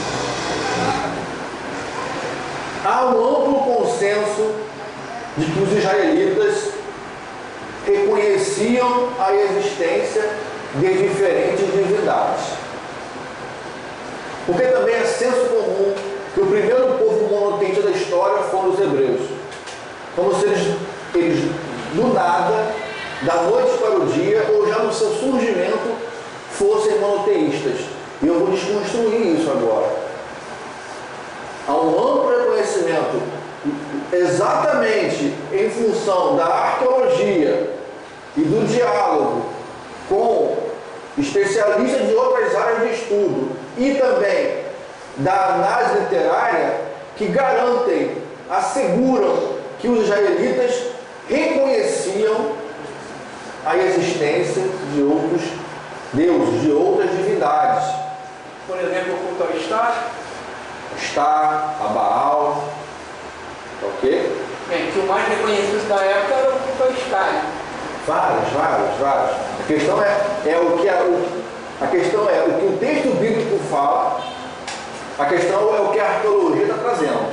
C: Há um amplo consenso de que os israelitas reconheciam a existência de diferentes divindades. Porque também é senso comum que o primeiro povo monoteísta da história foram os hebreus. Como se eles do nada, da noite para o dia, ou já no seu surgimento, fossem monoteístas. E eu vou desconstruir isso agora. Há um amplo reconhecimento, exatamente em função da arqueologia e do diálogo com especialistas de outras áreas de estudo e também da análise literária, que garantem, asseguram que os israelitas reconheciam a existência de outros deuses, de outras divindades.
D: Por exemplo, o culto ao
C: Star, a Baal, ok?
D: Bem, que o mais reconhecido da época era o culto ao Star.
C: Vários. A questão é o que o texto bíblico fala, a questão é o que a arqueologia está trazendo.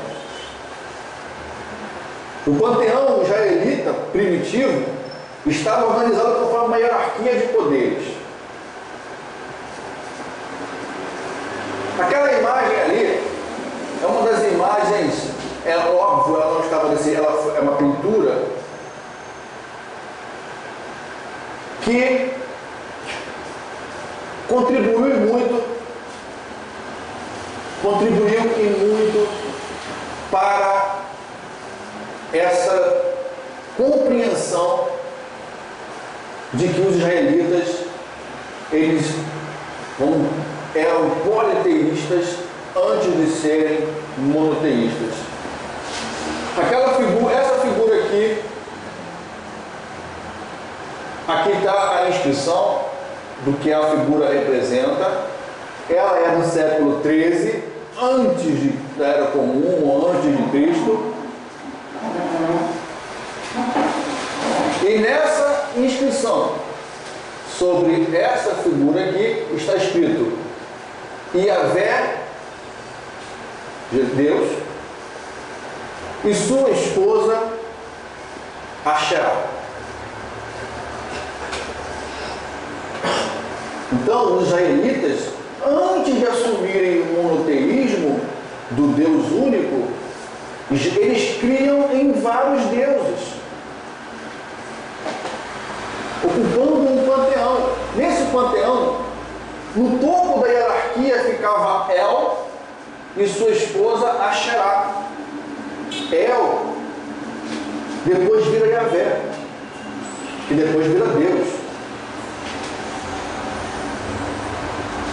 C: O panteão israelita primitivo estava organizado conforme uma hierarquia de poderes. Aquela imagem ali é uma das imagens, é óbvio, ela não estava desse, ela é uma pintura que contribuiu e muito para essa compreensão de que os israelitas eles eram politeístas antes de serem monoteístas. Essa figura aqui está a inscrição do que a figura representa. Ela é do século XIII, antes da Era Comum, ou antes de Cristo. E nessa inscrição, sobre essa figura aqui, está escrito Iavé, Deus, e sua esposa, Asherá. Então, os israelitas, antes de assumirem o monoteísmo do Deus único, eles criam em vários deuses, ocupando um panteão. Nesse panteão, no topo da hierarquia ficava El e sua esposa Asherá. El depois vira Iavé, que depois vira Deus.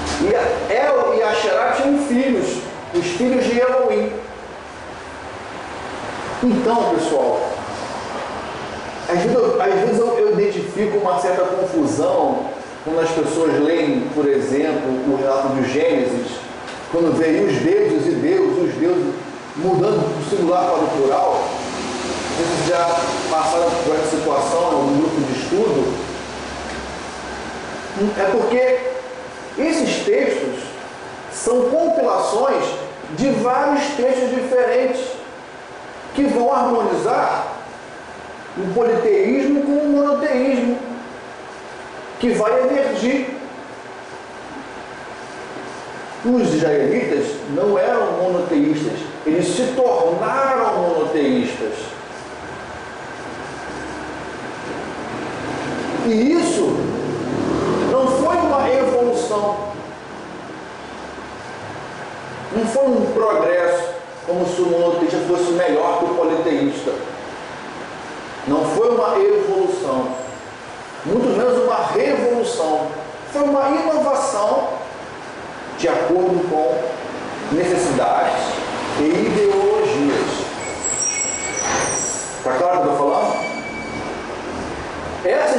C: E El e Asherá tinham filhos, os filhos de Elohim. Então, pessoal, às vezes eu identifico uma certa confusão quando as pessoas leem, por exemplo, o relato de Gênesis, quando vê os deuses e Deus, os deuses mudando do singular para o plural. Vocês já passaram por essa situação em um grupo de estudo. É porque esses textos são compilações de vários textos diferentes que vão harmonizar o politeísmo com o monoteísmo que vai emergir. Os israelitas não eram monoteístas, eles se tornaram monoteístas. E isso não foi uma evolução, não foi um progresso, como se o monoteísta fosse melhor que o politeísta. Não foi uma evolução, muito menos uma revolução. Foi uma inovação de acordo com necessidades e ideologias. Está claro o que eu estou falando? Essa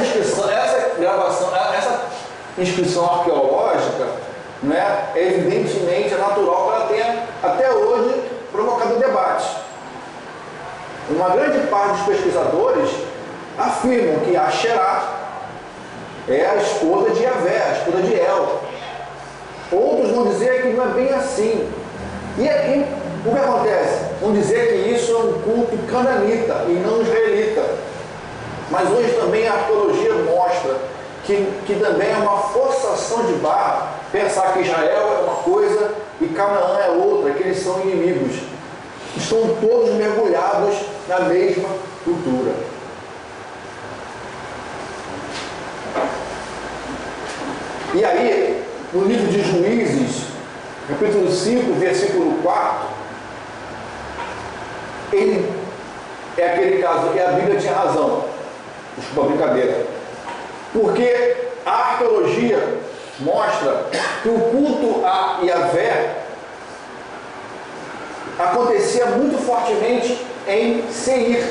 C: inscrição arqueológica, né, evidentemente é natural que ela tenha até hoje provocado debate. Uma grande parte dos pesquisadores afirmam que Asherá é a esposa de Yahvé, a esposa de El. Outros vão dizer que não é bem assim. E aqui, o que acontece? Vão dizer que isso é um culto cananita e não israelita. Mas hoje também a arqueologia mostra que também é uma forçação de barra pensar que Israel é uma coisa e Canaã é outra, que eles são inimigos. Estão todos mergulhados na mesma cultura. E aí, no livro de Juízes, capítulo 5, versículo 4, ele é aquele caso que a Bíblia tinha razão. Desculpa a brincadeira. Porque a arqueologia mostra que o culto a Yahvé acontecia muito fortemente em Seir.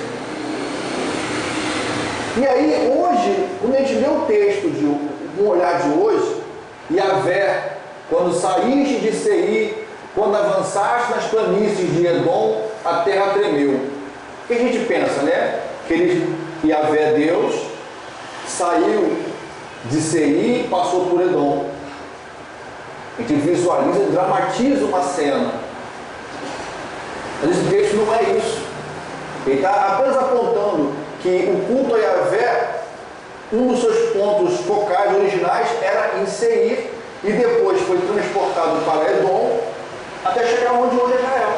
C: E aí, hoje, quando a gente lê o texto com o olhar de hoje, Yahvé, quando saíste de Seir, quando avançaste nas planícies de Edom, a terra tremeu. O que a gente pensa, né? Que Yahvé, Deus, saiu de Seir e passou por Edom. A gente visualiza e dramatiza uma cena. Mas esse texto não é isso. Ele está apenas apontando que o culto a Yahvé, um dos seus pontos focais originais era em Seir e depois foi transportado para Edom até chegar onde hoje é Israel.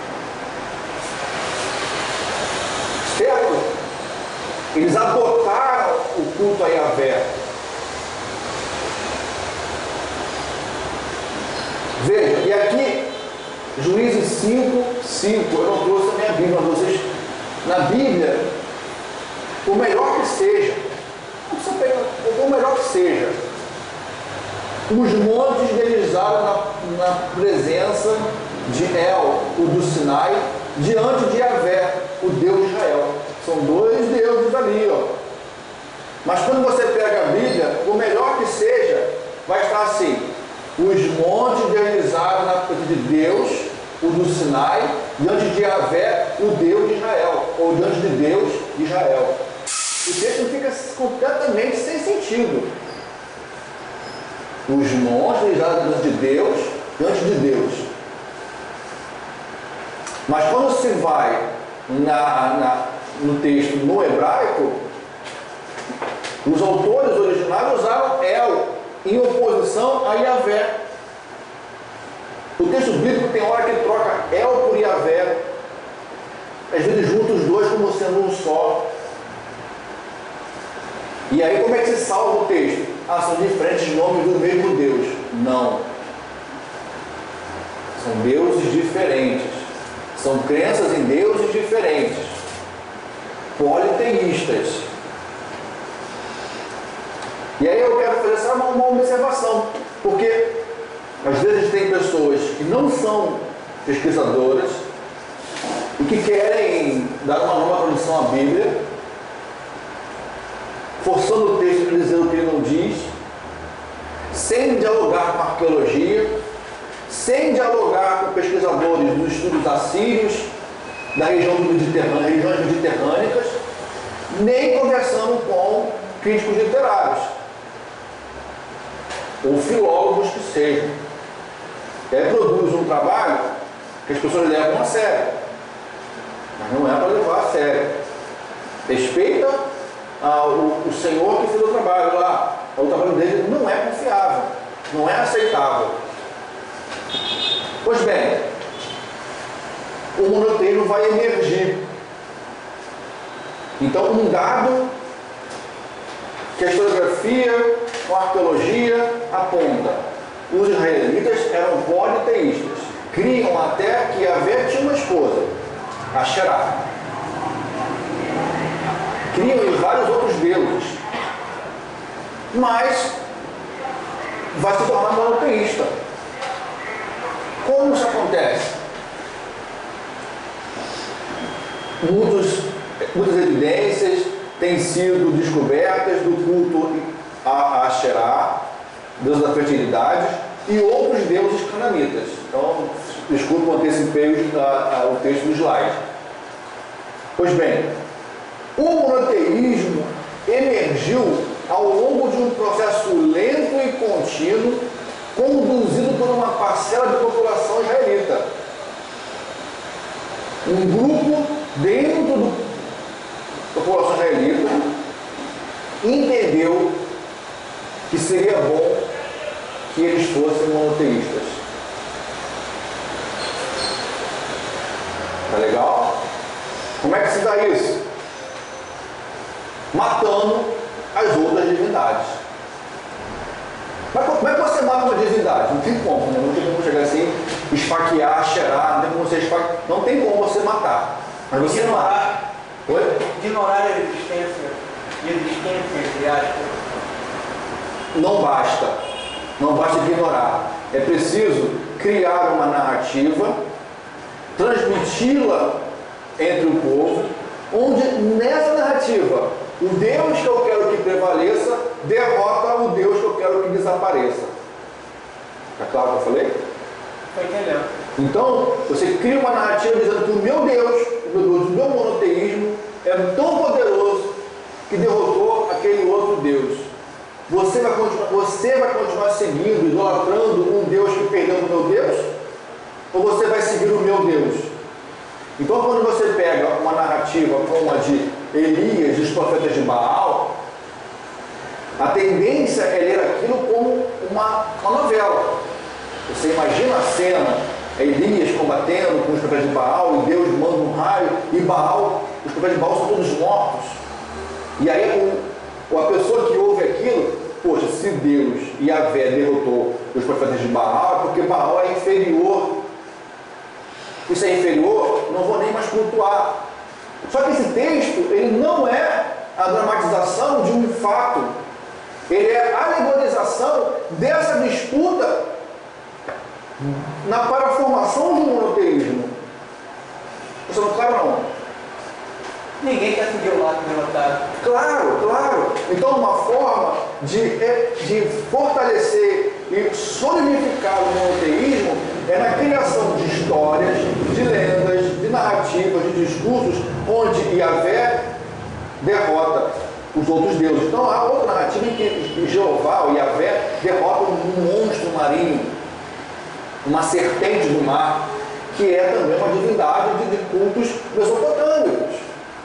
C: Certo? Eles adotaram o culto a Yahvé. Veja, e aqui, Juízes 5, eu não trouxe a minha Bíblia, mas vocês, na Bíblia, o melhor que seja, o melhor que seja, os montes deslizzaram na presença de El, o do Sinai, diante de Yahvé, o Deus de Israel. São dois deuses ali, ó. Mas quando você pega a Bíblia, o melhor que seja, vai estar assim: os montes deslizaram na presença de Deus, o do Sinai, diante de Yahvé, o Deus de Israel, ou diante de Deus de Israel. O texto fica completamente sem sentido. Os montes deslizaram na presença de Deus, diante de Deus. Mas quando se vai no texto no hebraico, os autores originais usaram El em oposição a Yahvé. O texto bíblico tem hora que troca El por Yahvé, às vezes junta os dois como sendo um só. E aí como é que se salva o texto? Ah, são diferentes nomes do mesmo Deus. Não. São deuses diferentes. São crenças em deuses diferentes. Politeístas. E aí eu quero fazer só uma observação, porque às vezes tem pessoas que não são pesquisadoras e que querem dar uma nova tradução à Bíblia, forçando o texto a dizer o que ele não diz, sem dialogar com a arqueologia, sem dialogar com pesquisadores dos estudos assírios, da região do Mediterrâneo, regiões mediterrânicas, nem conversando com críticos literários, ou filólogos que sejam. E aí produz um trabalho que as pessoas levam a sério, mas não é para levar a sério. Respeita o senhor que fez o trabalho lá, o trabalho dele não é confiável, não é aceitável. Pois bem, o monoteísmo vai emergir. Então, um dado que a historiografia com a arqueologia aponta: os israelitas eram politeístas, criam até que Yahvé tinha uma esposa, Asherá. Criam em vários outros deuses, mas vai se tornar monoteísta. Como isso acontece? Muitas evidências têm sido descobertas do culto a Asherá, deus da fertilidade, e outros deuses cananitas. Então, desculpa, antecipei o texto do slide. Pois bem, o monoteísmo emergiu ao longo de um processo lento e contínuo, conduzido por uma parcela da população israelita. Um grupo dentro da população israelita entendeu que seria bom que eles fossem monoteístas. Tá legal? Como é que se dá isso? Matando as outras divindades. Mas como é que você mata uma divindade? Não tem como, né? Não tem como chegar assim, esfaquear, cheirar, não tem como você esfaquear. Não tem como você matar. Mas você mata. Oi?
D: Ignorar a existência, entre aspas.
C: Não basta. Não basta ignorar. É preciso criar uma narrativa, transmiti-la entre o povo, onde nessa narrativa o Deus que eu quero que prevaleça derrota o Deus que eu quero que desapareça. Está claro o que eu falei?
D: Estou entendendo.
C: Então, você cria uma narrativa dizendo que o meu Deus, o meu monoteísmo, é tão poderoso que derrotou aquele outro Deus. Você vai continuar seguindo, idolatrando um Deus que perdeu o meu Deus? Ou você vai seguir o meu Deus? Então, quando você pega uma narrativa como a de Elias e os profetas de Baal, a tendência é ler aquilo como uma novela. Você imagina a cena, Elias combatendo com os profetas de Baal, e Deus manda um raio, e Baal, os profetas de Baal são todos mortos. E aí a pessoa que ouve aquilo, poxa, se Deus e Yahvé derrotou os profetas de Baal, é porque Baal é inferior. Isso é inferior, não vou nem mais cultuar. Só que esse texto, ele não é a dramatização de um fato. Ele é a alegorização dessa disputa para a formação de um monoteísmo. Você não claro não?
D: Ninguém quer seguir o lado derrotado.
C: Claro. Então, uma forma de fortalecer e solidificar o monoteísmo é na criação de histórias, de lendas, de narrativas, de discursos, onde Yahvé derrota os outros deuses. Então, há outra narrativa em que Jeová, ou Yahvé, derrota um monstro marinho, uma serpente do mar, que é também uma divindade de cultos mesopotâmicos.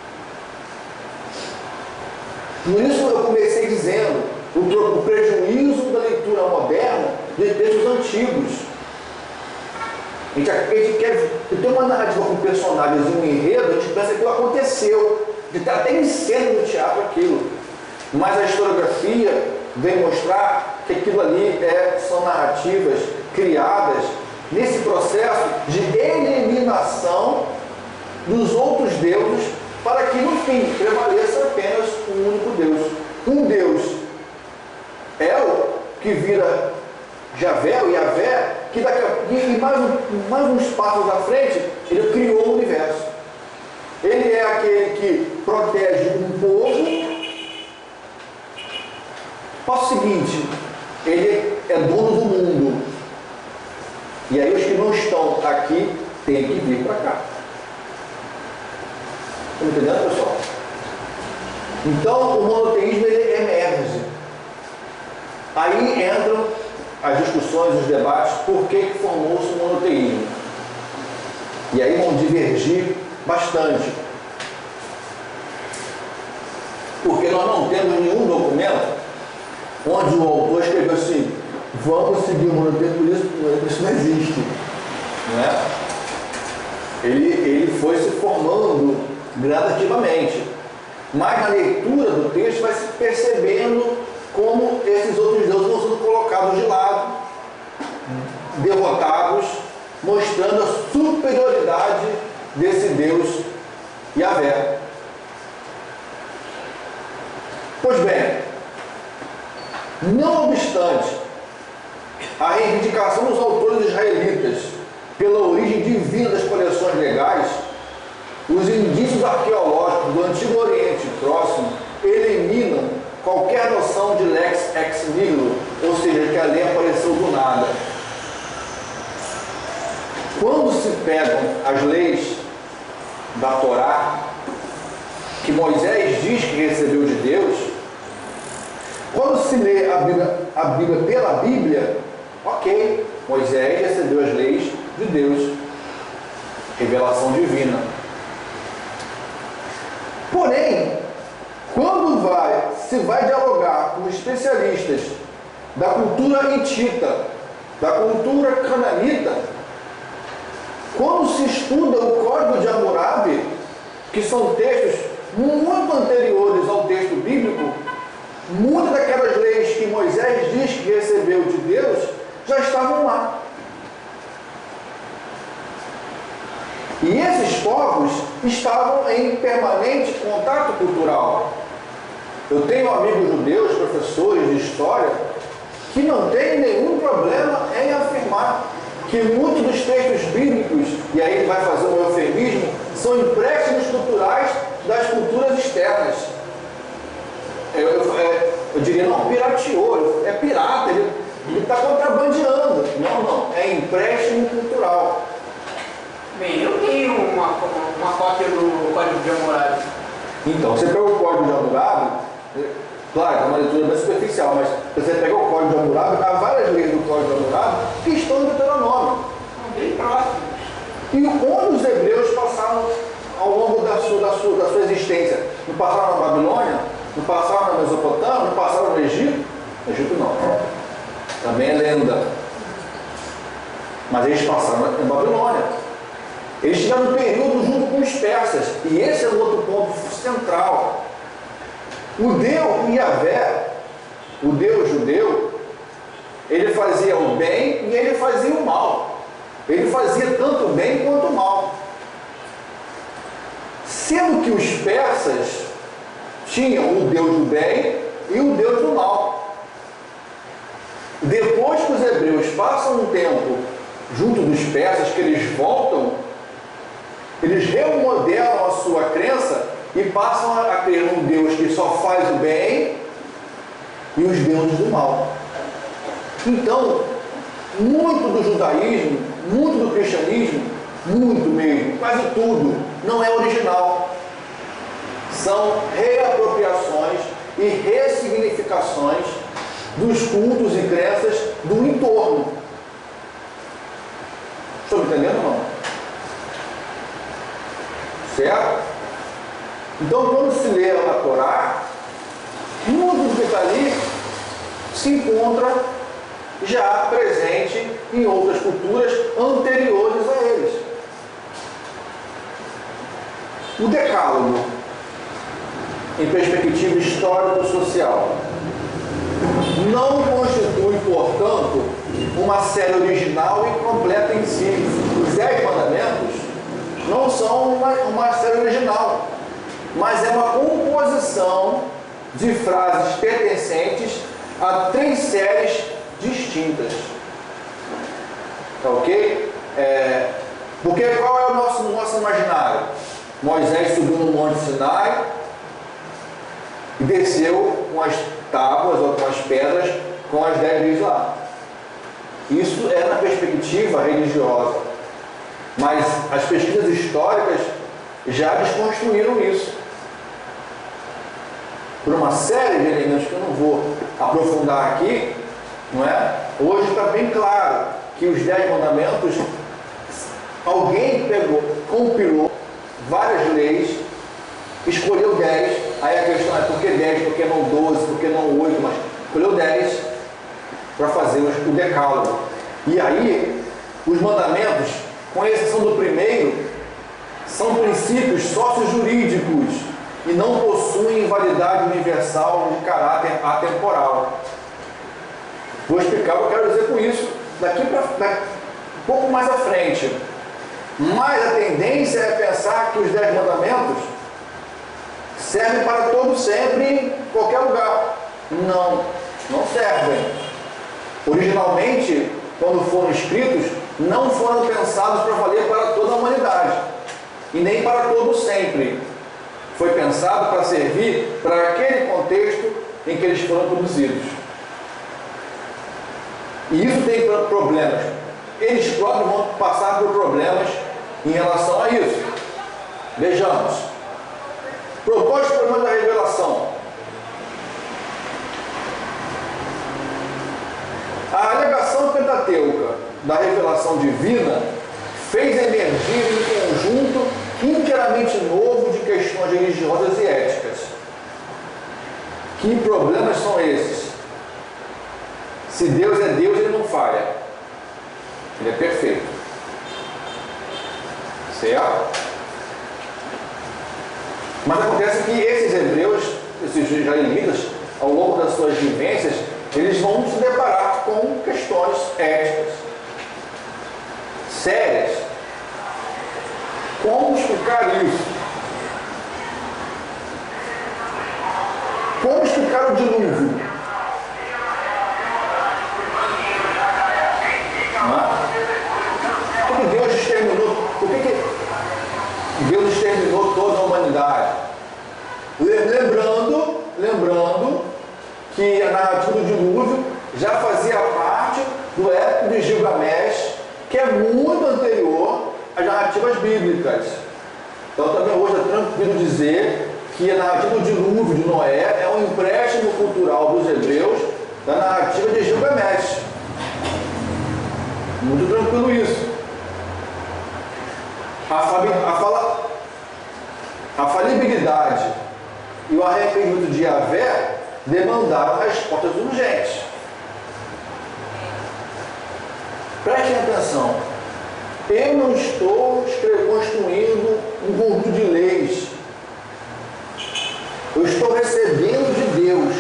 C: Por isso eu comecei dizendo o prejuízo da leitura moderna de textos antigos. A gente quer ter uma narrativa com personagens e um enredo, a gente pensa que aquilo aconteceu, de ter até em cena no teatro aquilo. Mas a historiografia vem mostrar que aquilo ali são narrativas criadas nesse processo de eliminação dos outros deuses, para que no fim prevaleça apenas um único Deus. Um Deus El, que vira Javé, o Yahvé, que mais uns passos à frente, ele criou o universo. Ele é aquele que protege um povo. Faça o seguinte, ele é dono do mundo. E aí os que não estão aqui têm que vir para cá. Estão entendendo, pessoal? Então o monoteísmo ele emerge. Aí entram as discussões, os debates, por que formou-se o monoteísmo. E aí vão divergir bastante. Porque nós não temos nenhum documento onde o autor escreveu assim, vamos seguir o monoteísmo, isso não existe. Né? Ele foi se formando gradativamente. Mas na leitura do texto vai se percebendo como esses outros deuses vão sendo colocados de lado, derrotados, mostrando a superioridade desse Deus Yahvé. Pois bem, não obstante a reivindicação dos autores israelitas pela origem divina das coleções legais, os indícios arqueológicos do Antigo Oriente Próximo eliminam qualquer noção de lex ex nihilo, ou seja, que a lei apareceu do nada. Quando se pegam as leis da Torá, que Moisés diz que recebeu de Deus, quando se lê a Bíblia pela Bíblia, ok, Moisés recebeu as leis de Deus, revelação divina. Porém, quando se vai dialogar com especialistas da cultura hitita, da cultura cananita, quando se estuda o Código de Hammurabi, que são textos muito anteriores ao texto bíblico, muitas daquelas leis que Moisés diz que recebeu de Deus já estavam lá. E esses povos estavam em permanente contato cultural. Eu tenho amigos judeus, professores de história, que não têm nenhum problema em afirmar que muitos dos textos bíblicos, e aí ele vai fazer um eufemismo, são empréstimos culturais das culturas externas. Eu diria, não, pirateou, é pirata, ele está contrabandeando. Não, é empréstimo cultural.
D: Bem, eu tenho uma cópia do Código de Hammurabi.
C: Então, você pega o Código de Hammurabi, claro, é uma leitura bem superficial, mas você pega o Código de Hammurabi, há várias leis do Código de Hammurabi que estão no Deuteronômio.
D: São bem próximos.
C: E onde os hebreus passaram ao longo da sua existência? Não passaram na Babilônia? Não passaram na Mesopotâmia? Não passaram no Egito? No Egito não. Também é lenda. Mas eles passaram na Babilônia. Eles tiveram um período junto com os persas. E esse é o outro ponto central. O Deus Yahvé, o Deus judeu, ele fazia o bem e ele fazia o mal. Ele fazia tanto o bem quanto o mal. Sendo que os persas tinham o Deus do bem e o Deus do mal. Depois que os hebreus passam um tempo junto dos persas, que eles voltam, eles remodelam a sua crença e passam a crer num Deus que só faz o bem e os deuses do mal. Então, muito do judaísmo, muito do cristianismo, muito mesmo, quase tudo, não é original. São reapropriações e ressignificações dos cultos e crenças do entorno. Estou me entendendo ou não? Certo? Então, quando se lê a Torá, muito do que está ali se encontra já presente em outras culturas anteriores a eles. O Decálogo, em perspectiva histórico-social, não constitui, portanto, uma série original e completa em si. Os 10 mandamentos não são uma série original, mas é uma composição de frases pertencentes a 3 séries distintas. Tá ok? Porque qual é o nosso imaginário? Moisés subiu no Monte Sinai e desceu com as tábuas ou com as pedras com as 10 leis lá. Isso é na perspectiva religiosa. Mas as pesquisas históricas já desconstruíram isso. Por uma série de elementos que eu não vou aprofundar aqui, não é? Hoje está bem claro que os 10 mandamentos, alguém pegou, compilou várias leis, escolheu 10, aí a questão é por que 10, por que não 12, por que não 8, mas escolheu 10 para fazer o decálogo. E aí, os mandamentos, com exceção do primeiro, são princípios sociojurídicos e não possuem validade universal de caráter atemporal. Vou explicar o que eu quero dizer com isso daqui um pouco mais à frente. Mas a tendência é pensar que os 10 mandamentos servem para todo sempre, em qualquer lugar. Não, não servem. Originalmente, quando foram escritos, não foram pensados para valer para toda a humanidade. E nem para todo sempre. Foi pensado para servir para aquele contexto em que eles foram produzidos. E isso tem problemas. Eles próprios vão passar por problemas em relação a isso. Vejamos. Propósito e problema da revelação. A alegação pentateuca da revelação divina fez emergir um conjunto inteiramente novo de questões religiosas e éticas. Que problemas são esses? Se Deus é Deus, Ele não falha. Ele é perfeito. Certo? Mas acontece que esses hebreus, esses israelitas, ao longo das suas vivências, eles vão se deparar com questões éticas sérias. Como explicar isso? Como explicar o dilúvio? Porque Deus exterminou, por que Deus exterminou toda a humanidade? Lembrando que a narrativa do dilúvio já fazia parte do épico de Gilgamesh, que é muito anterior às narrativas bíblicas. Então também hoje é tranquilo dizer que a narrativa do dilúvio de Noé é um empréstimo cultural dos hebreus da narrativa de Gilgamesh. Muito tranquilo isso. A falibilidade e o arrependimento de Yahvé demandaram respostas urgentes. Prestem atenção. Eu não estou construindo um conjunto de leis. Eu estou recebendo de Deus.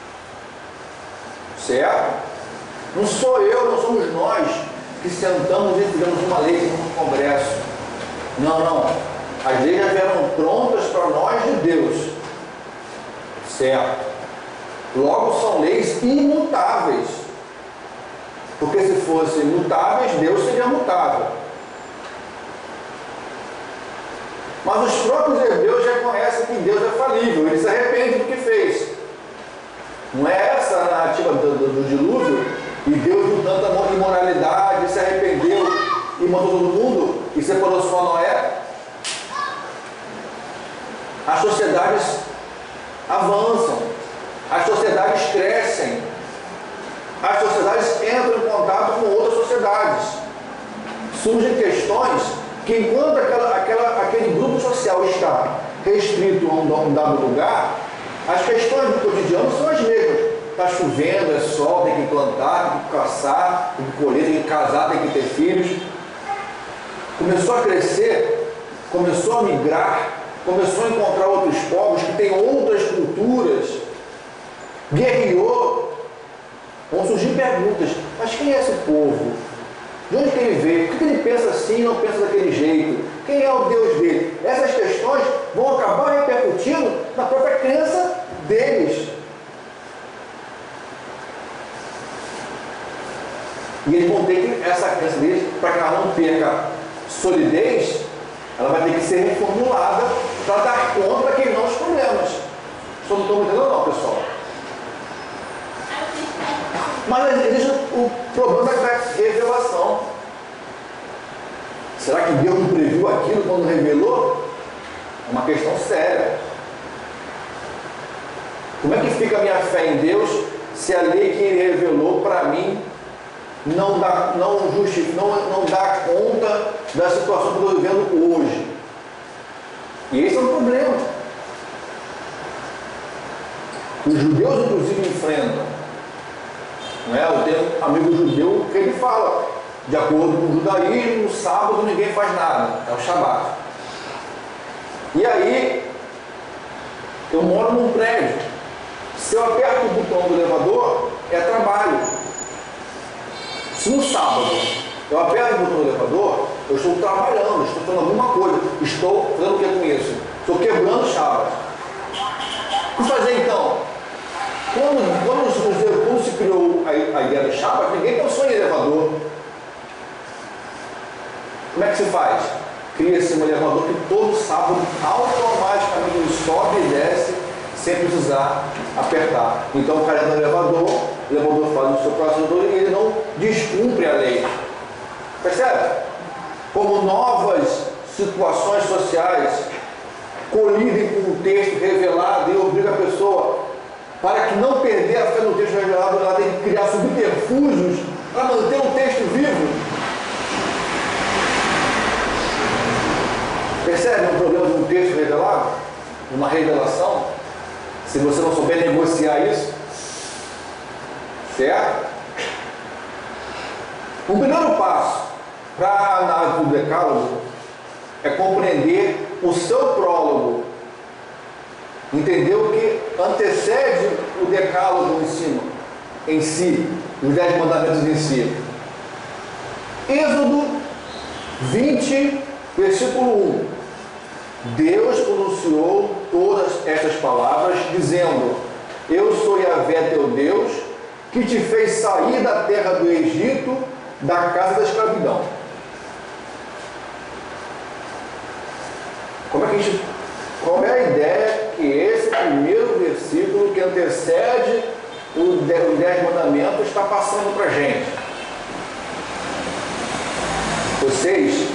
C: Certo? Não sou eu, não somos nós que sentamos e fizemos uma lei no Congresso. Não. As leis já vieram prontas para nós de Deus. Certo? Logo são leis imutáveis. Porque se fossem mutáveis, Deus seria mutável. Mas os próprios hebreus reconhecem que Deus é falível. Ele se arrepende do que fez. Não é essa a narrativa do dilúvio? E Deus viu tanta imoralidade, se arrependeu e mandou todo mundo e separou só Noé? As sociedades avançam, as sociedades crescem, as sociedades entram em contato com outras sociedades. Surgem questões que, enquanto aquele grupo social está restrito a um dado lugar, as questões do cotidiano são as mesmas. Está chovendo, é sol, tem que plantar, tem que caçar, tem que colher, tem que casar, tem que ter filhos. Começou a crescer, começou a migrar, começou a encontrar outros povos que têm outras culturas, guerreou. Vão surgir perguntas, mas quem é esse povo? De onde que ele veio? Por que ele pensa assim e não pensa daquele jeito? Quem é o Deus dele? Essas questões vão acabar repercutindo na própria crença deles. E eles vão ter que, essa crença deles, para que ela não perca solidez, ela vai ter que ser reformulada para dar conta daqueles novos problemas. Só não estou entendendo não, pessoal. Mas existe o problema da revelação. Será que Deus não previu aquilo quando revelou? É uma questão séria. Como é que fica a minha fé em Deus se a lei que Ele revelou para mim não dá conta da situação que eu estou vivendo hoje? E esse é um problema. Os judeus, inclusive, enfrentam. Não é? Eu tenho um amigo judeu que ele fala, de acordo com o judaísmo, no sábado ninguém faz nada, é o Shabat. E aí, eu moro num prédio. Se eu aperto o botão do elevador, é trabalho. Se no sábado eu aperto o botão do elevador, eu estou trabalhando, estou fazendo alguma coisa. Estou fazendo o que com isso? Estou quebrando o Shabat. O que fazer então? Quando se criou a ideia do Shabat, ninguém pensou em elevador. Como é que se faz? Cria-se um elevador que todo sábado automaticamente ele sobe e desce sem precisar apertar. Então o cara entra no elevador, o elevador faz o seu processador e ele não descumpre a lei. Percebe? Como novas situações sociais colidem com o texto revelado e obriga a pessoa, para que não perder a fé no texto revelado, ela tem que criar subterfúgios para manter o texto vivo. Percebe um problema de um texto revelado? Uma revelação? Se você não souber negociar isso, certo? O primeiro passo para a análise do Decálogo é compreender o seu prólogo, entender o que antecede o Decálogo em si, os 10 mandamentos em si. Êxodo 20, versículo 1. Deus pronunciou todas estas palavras, dizendo: Eu sou Yahvé teu Deus, que te fez sair da terra do Egito, da casa da escravidão. Qual é a ideia que esse primeiro versículo que antecede os 10 mandamentos está passando para a gente? Vocês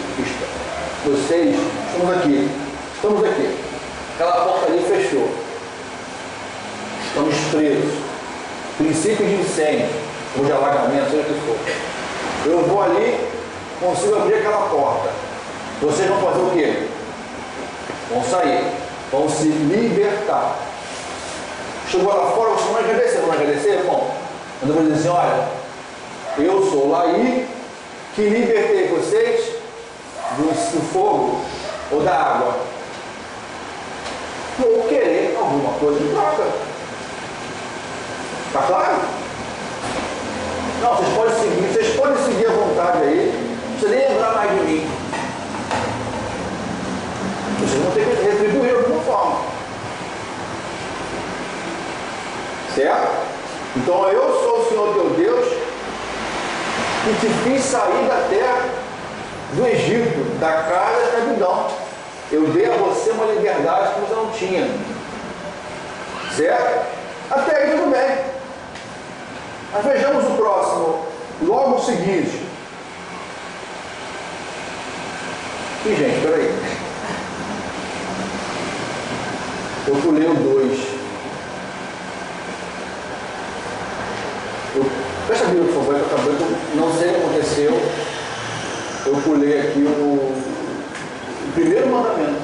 C: estamos aqui. Aquela porta ali fechou. Estamos presos. Princípio de incêndio, ou de alagamento, seja o que for. Eu vou ali, consigo abrir aquela porta. Vocês vão fazer o quê? Vão sair. Vão se libertar. Chegou lá fora, vocês vão agradecer. Vão agradecer? Bom, quando eu vou dizer assim, olha, eu sou Laí, que libertei vocês do fogo ou da água. Vou querer alguma coisa em troca. Está claro? Não, vocês podem seguir à vontade aí, não precisa nem lembrar mais de mim. Vocês vão ter que retribuir de alguma forma. Certo? Então eu sou o Senhor teu Deus, que te fiz sair da terra do Egito, da casa da escravidão. Eu dei a você uma liberdade que você não tinha. Certo? Até aí tudo bem. Mas vejamos o próximo, logo o seguinte. Ih, gente, peraí. Eu pulei o 2. Fecha a Bíblia, por favor, que eu acabei, não sei o que aconteceu. Eu pulei aqui o primeiro mandamento.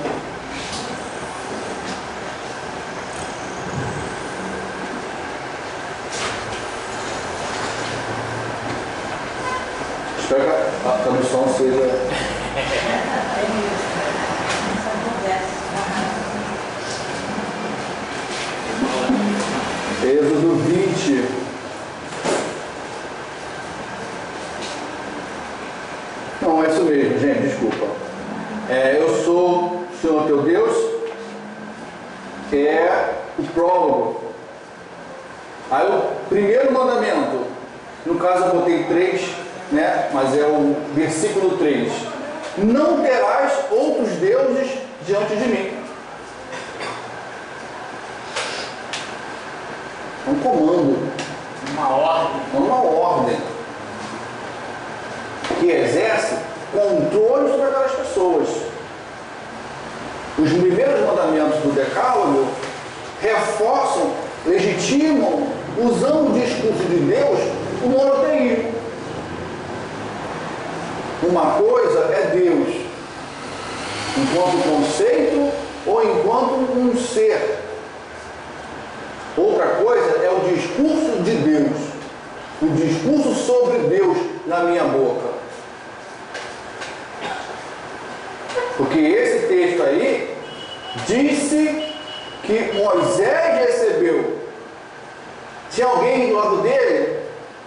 C: Espero que a tradução seja... Êxodo 20. Não, é isso mesmo, gente, desculpa. Eu sou o Senhor teu Deus, é o prólogo. Aí o primeiro mandamento, no caso eu botei 3, né? Mas é o versículo 3. não terás outros deuses diante de mim. É um comando, uma ordem que exerce controle sobre aquelas pessoas. Os primeiros mandamentos do Decálogo reforçam, legitimam, usando o discurso de Deus, o monoteísmo. Uma coisa é Deus, enquanto conceito ou enquanto um ser. Outra coisa é o discurso de Deus, o discurso sobre Deus na minha boca. Porque esse texto aí disse que Moisés recebeu. Tinha alguém do lado dele?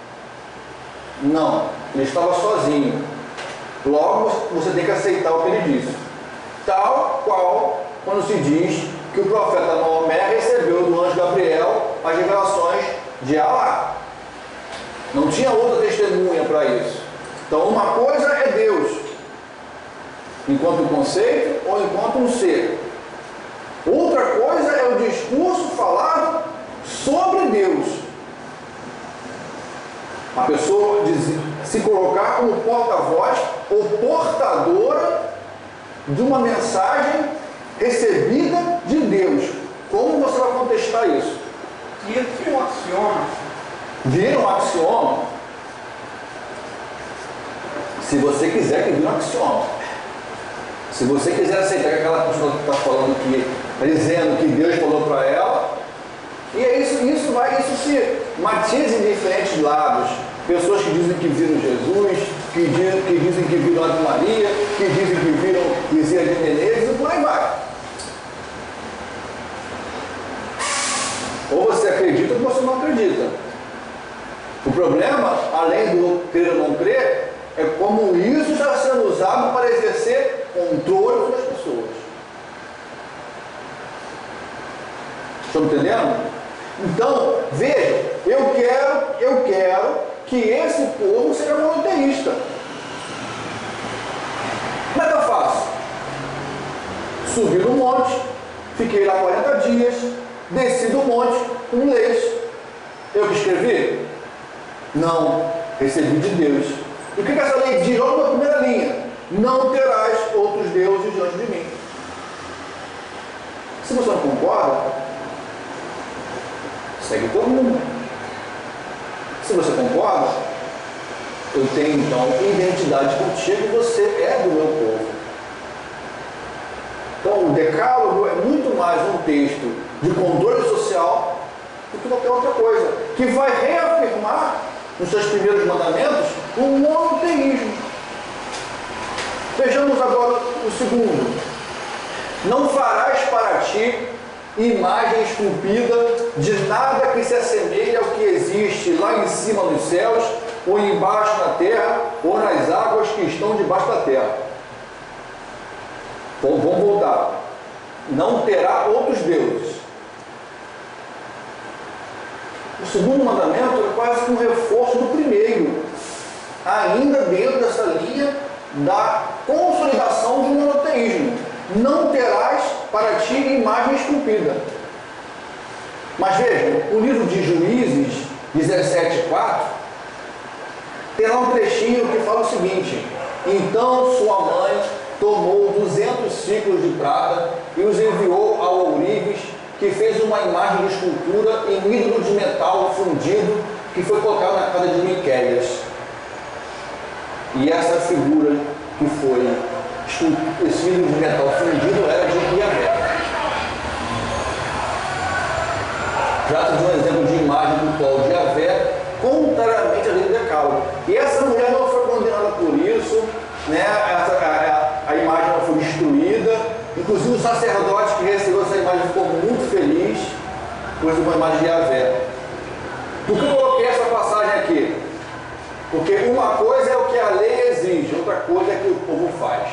C: Não, ele estava sozinho. Logo, você tem que aceitar o que ele disse. Tal qual quando se diz que o profeta Maomé recebeu do anjo Gabriel as revelações de Alá. Não tinha outra testemunha para isso. Então, uma coisa é Deus, enquanto conceito ou enquanto um ser. Outra coisa é o discurso falado sobre Deus. A pessoa se colocar como porta-voz ou portadora de uma mensagem recebida de Deus. Como você vai contestar isso?
D: Isso é um axioma.
C: Vira um axioma. Se você quiser que vire um axioma. Se você quiser aceitar que aquela pessoa que está falando aqui, dizendo que Deus falou para ela, e é isso se matiza em diferentes lados. Pessoas que dizem que viram Jesus, que dizem que viram Ave Maria, que dizem que viram Bezerra de Menezes, e por aí vai. Ou você acredita ou você não acredita. O problema, além do crer ou não crer, é como isso está sendo usado para exercer controle sobre as pessoas. Estão entendendo? Então, veja, eu quero que esse povo seja monoteísta. Como é que eu faço? Subi no monte, fiquei lá 40 dias, desci do monte com leis. Eu que escrevi? Não, recebi de Deus. E o que essa lei diz logo na primeira linha? Não terás outros deuses diante de mim. Se você não concorda, segue todo mundo. Se você concorda, eu tenho então identidade contigo e você é do meu povo. Então o Decálogo é muito mais um texto de controle social do que qualquer outra coisa, que vai reafirmar nos seus primeiros mandamentos o monoteísmo. Vejamos agora o segundo. Não farás para ti imagem esculpida de nada que se assemelhe ao que existe lá em cima nos céus, ou embaixo na terra, ou nas águas que estão debaixo da terra. Bom, vamos voltar. Não terá outros deuses. O segundo mandamento é quase que um reforço do primeiro, ainda dentro dessa linha da consolidação do monoteísmo. Não terás para ti imagem esculpida. Mas veja, o livro de Juízes 17:4 tem lá um trechinho que fala o seguinte: então sua mãe tomou 200 ciclos de prata e os enviou ao ourives, que fez uma imagem de escultura em ídolo de metal fundido que foi colocado na casa de Miqueias. E essa figura que foi esse ídolo de metal fundido era de Yahvé. Trata de um exemplo de imagem do qual de Yahvé, contrariamente à lei do Decálogo. E essa mulher não foi condenada por isso, né? A imagem não foi destruída. Inclusive o sacerdote que recebeu essa imagem ficou muito feliz, pois uma imagem de Yahvé. Por que eu coloquei essa passagem aqui? Porque uma coisa é o que a lei exige, outra coisa é o que o povo faz.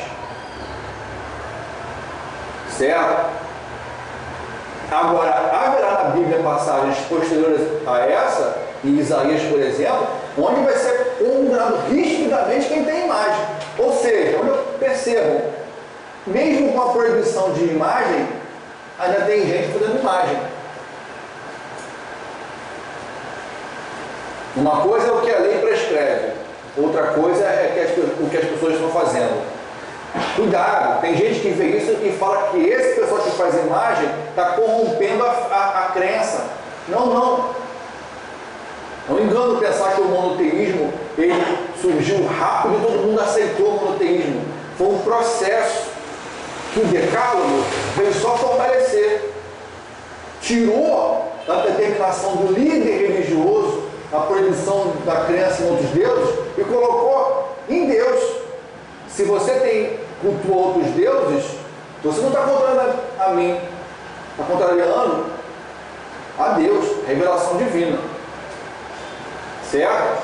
C: Certo? Agora, haverá na Bíblia passagens posteriores a essa, em Isaías, por exemplo, onde vai ser condenado rigidamente quem tem imagem. Ou seja, onde eu percebo percebam, mesmo com a proibição de imagem, ainda tem gente fazendo imagem. Uma coisa é o que a lei prescreve, outra coisa é o que as pessoas estão fazendo. Cuidado, tem gente que vê isso e fala que esse pessoal que faz imagem está corrompendo a crença. Não é engano pensar que o monoteísmo ele surgiu rápido e todo mundo aceitou o monoteísmo. Foi um processo que o decálogo veio só fortalecer. Tirou da determinação do líder religioso a proibição da crença em outros deuses e colocou em Deus. Se você cultua outros deuses, você não está contrariando a mim, está contrariando a Deus, revelação divina. Certo?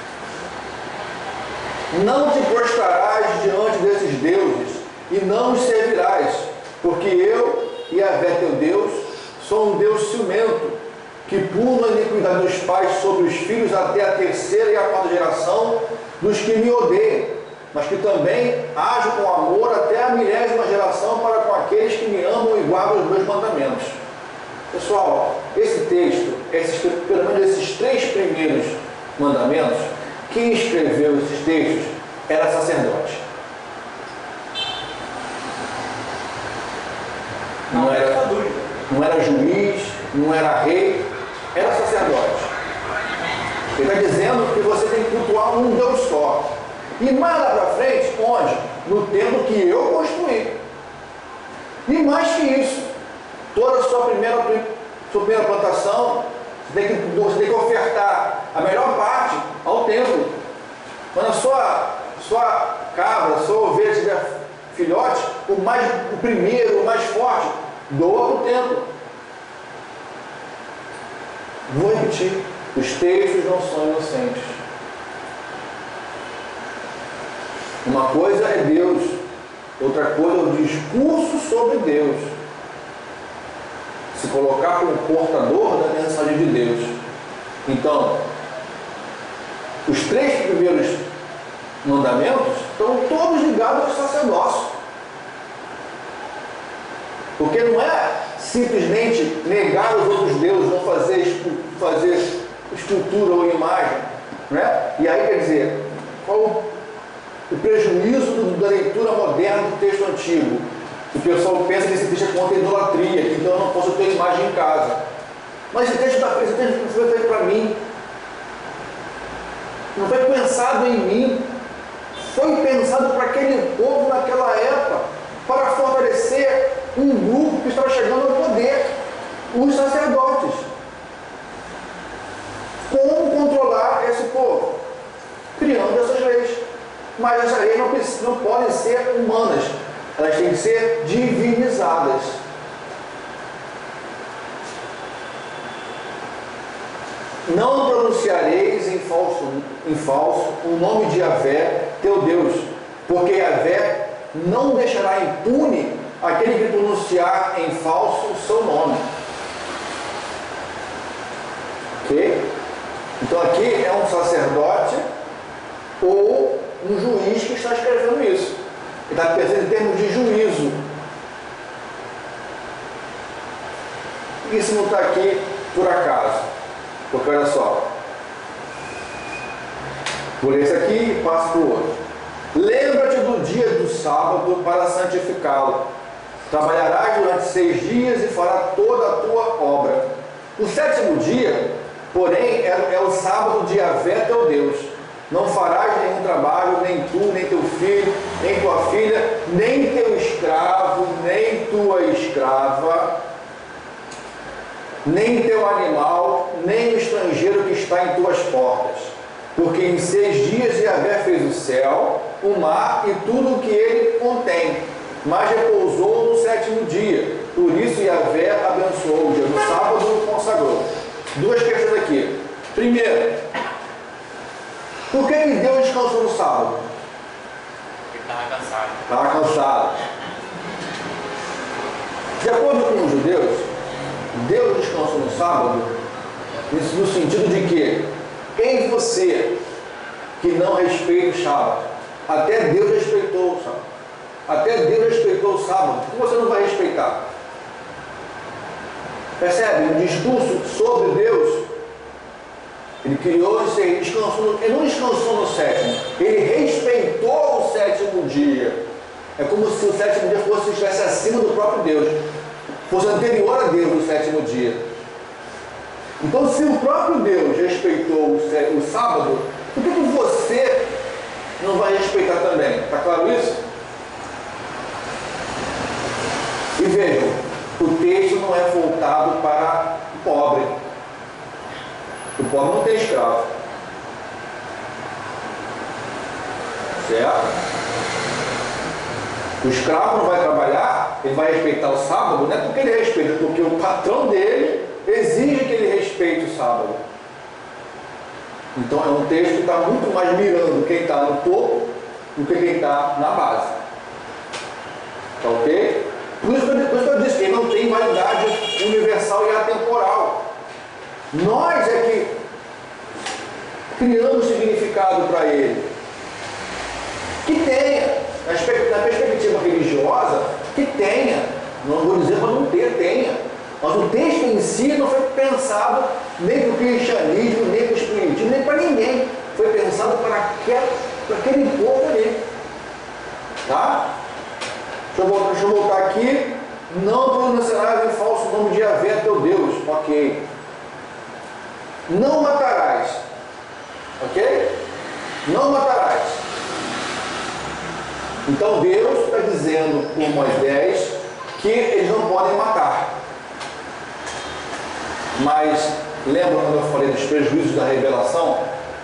C: Não te prostrarás diante desses deuses e não os servirás, porque eu, Yahvé teu Deus, sou um Deus ciumento, que puno a iniquidade dos pais sobre os filhos até a terceira e a quarta geração dos que me odeiam, mas que também ajo com amor até a 1000ª geração para com aqueles que me amam e guardam os meus mandamentos. Pessoal, esse texto, pelo menos esses 3 primeiros mandamentos, quem escreveu esses textos era sacerdote. Não era juiz, não era rei, era sacerdote. Ele está dizendo que você tem que cultuar um Deus só. E mais lá para frente, onde? No templo que eu construí. E mais que isso, toda a sua primeira plantação, você tem que ofertar a melhor parte ao templo. Quando a sua cabra, a sua ovelha tiver filhote, o primeiro, o mais forte, doa para o templo. Vou repetir, os textos não são inocentes. Uma coisa é Deus, outra coisa é o discurso sobre Deus. Se colocar como portador da mensagem de Deus. Então, os 3 primeiros mandamentos estão todos ligados ao sacerdócio. Porque não é simplesmente negar os outros deuses, não fazer escultura ou imagem. Né? E aí, quer dizer, qual o prejuízo da leitura moderna do texto antigo? O pessoal pensa que esse texto é contra a idolatria, que então eu não posso ter imagem em casa. Mas esse texto não foi feito para mim. Não foi pensado em mim. Foi pensado para aquele povo naquela época, para fortalecer um grupo que estava chegando ao poder, os sacerdotes. Como controlar esse povo? Criando essas leis. Mas essas leis não podem ser humanas, elas têm que ser divinizadas. Não pronunciareis em falso o nome de Yahvé, teu Deus, porque Yahvé não deixará impune aquele que pronunciar em falso o seu nome. Ok? Então aqui é um sacerdote ou um juiz que está escrevendo isso. Ele está pensando em termos de juízo. Isso não está aqui por acaso. Porque olha só. Vou ler esse aqui e passo para o outro. Lembra-te do dia do sábado para santificá-lo. Trabalharás durante 6 dias e farás toda a tua obra. O 7º dia, porém, é o sábado de Yahvé teu Deus. Não farás nenhum trabalho, nem tu, nem teu filho, nem tua filha, nem teu escravo, nem tua escrava, nem teu animal, nem o estrangeiro que está em tuas portas. Porque em 6 dias Yahvé fez o céu, o mar e tudo o que ele contém, mas repousou no 7º dia. Por isso Yahvé abençoou o dia do sábado e o consagrou. 2 questões aqui. Primeiro, por que Deus descansou no sábado?
A: Porque estava cansado.
C: Estava cansado. De acordo com os judeus, Deus descansou no sábado no sentido de que em você que não respeita o sábado, até Deus respeitou o sábado. até Deus respeitou o sábado, por que você não vai respeitar? Percebe? Um discurso sobre Deus. Ele criou isso aí, ele não descansou no sétimo, ele respeitou o sétimo dia. É como se o sétimo dia estivesse acima do próprio Deus, fosse anterior a Deus no sétimo dia. Então, se o próprio Deus respeitou o sábado, por que você não vai respeitar também? Está claro isso? E vejam, o texto não é voltado para o pobre. O pobre não tem escravo. Certo? O escravo não vai trabalhar, ele vai respeitar o sábado, não é porque ele respeita, porque o patrão dele exige que ele respeite o sábado. Então é um texto que está muito mais mirando quem está no topo do que quem está na base. Tá ok? Por isso que eu disse que ele não tem validade universal e atemporal. Nós é que criamos significado para ele. Que tenha, na perspectiva religiosa, que tenha. Não vou dizer para não ter, tenha. Mas o texto em si não foi pensado nem para o cristianismo, nem para o espiritismo, nem para ninguém. Foi pensado para aquele povo ali. Tá? Deixa eu voltar aqui. Não pronunciarás em falso nome de Yahvé, teu Deus. Ok. Não matarás. Ok? Não matarás. Então Deus está dizendo por Moisés que eles não podem matar. Mas lembra quando eu falei dos prejuízos da revelação?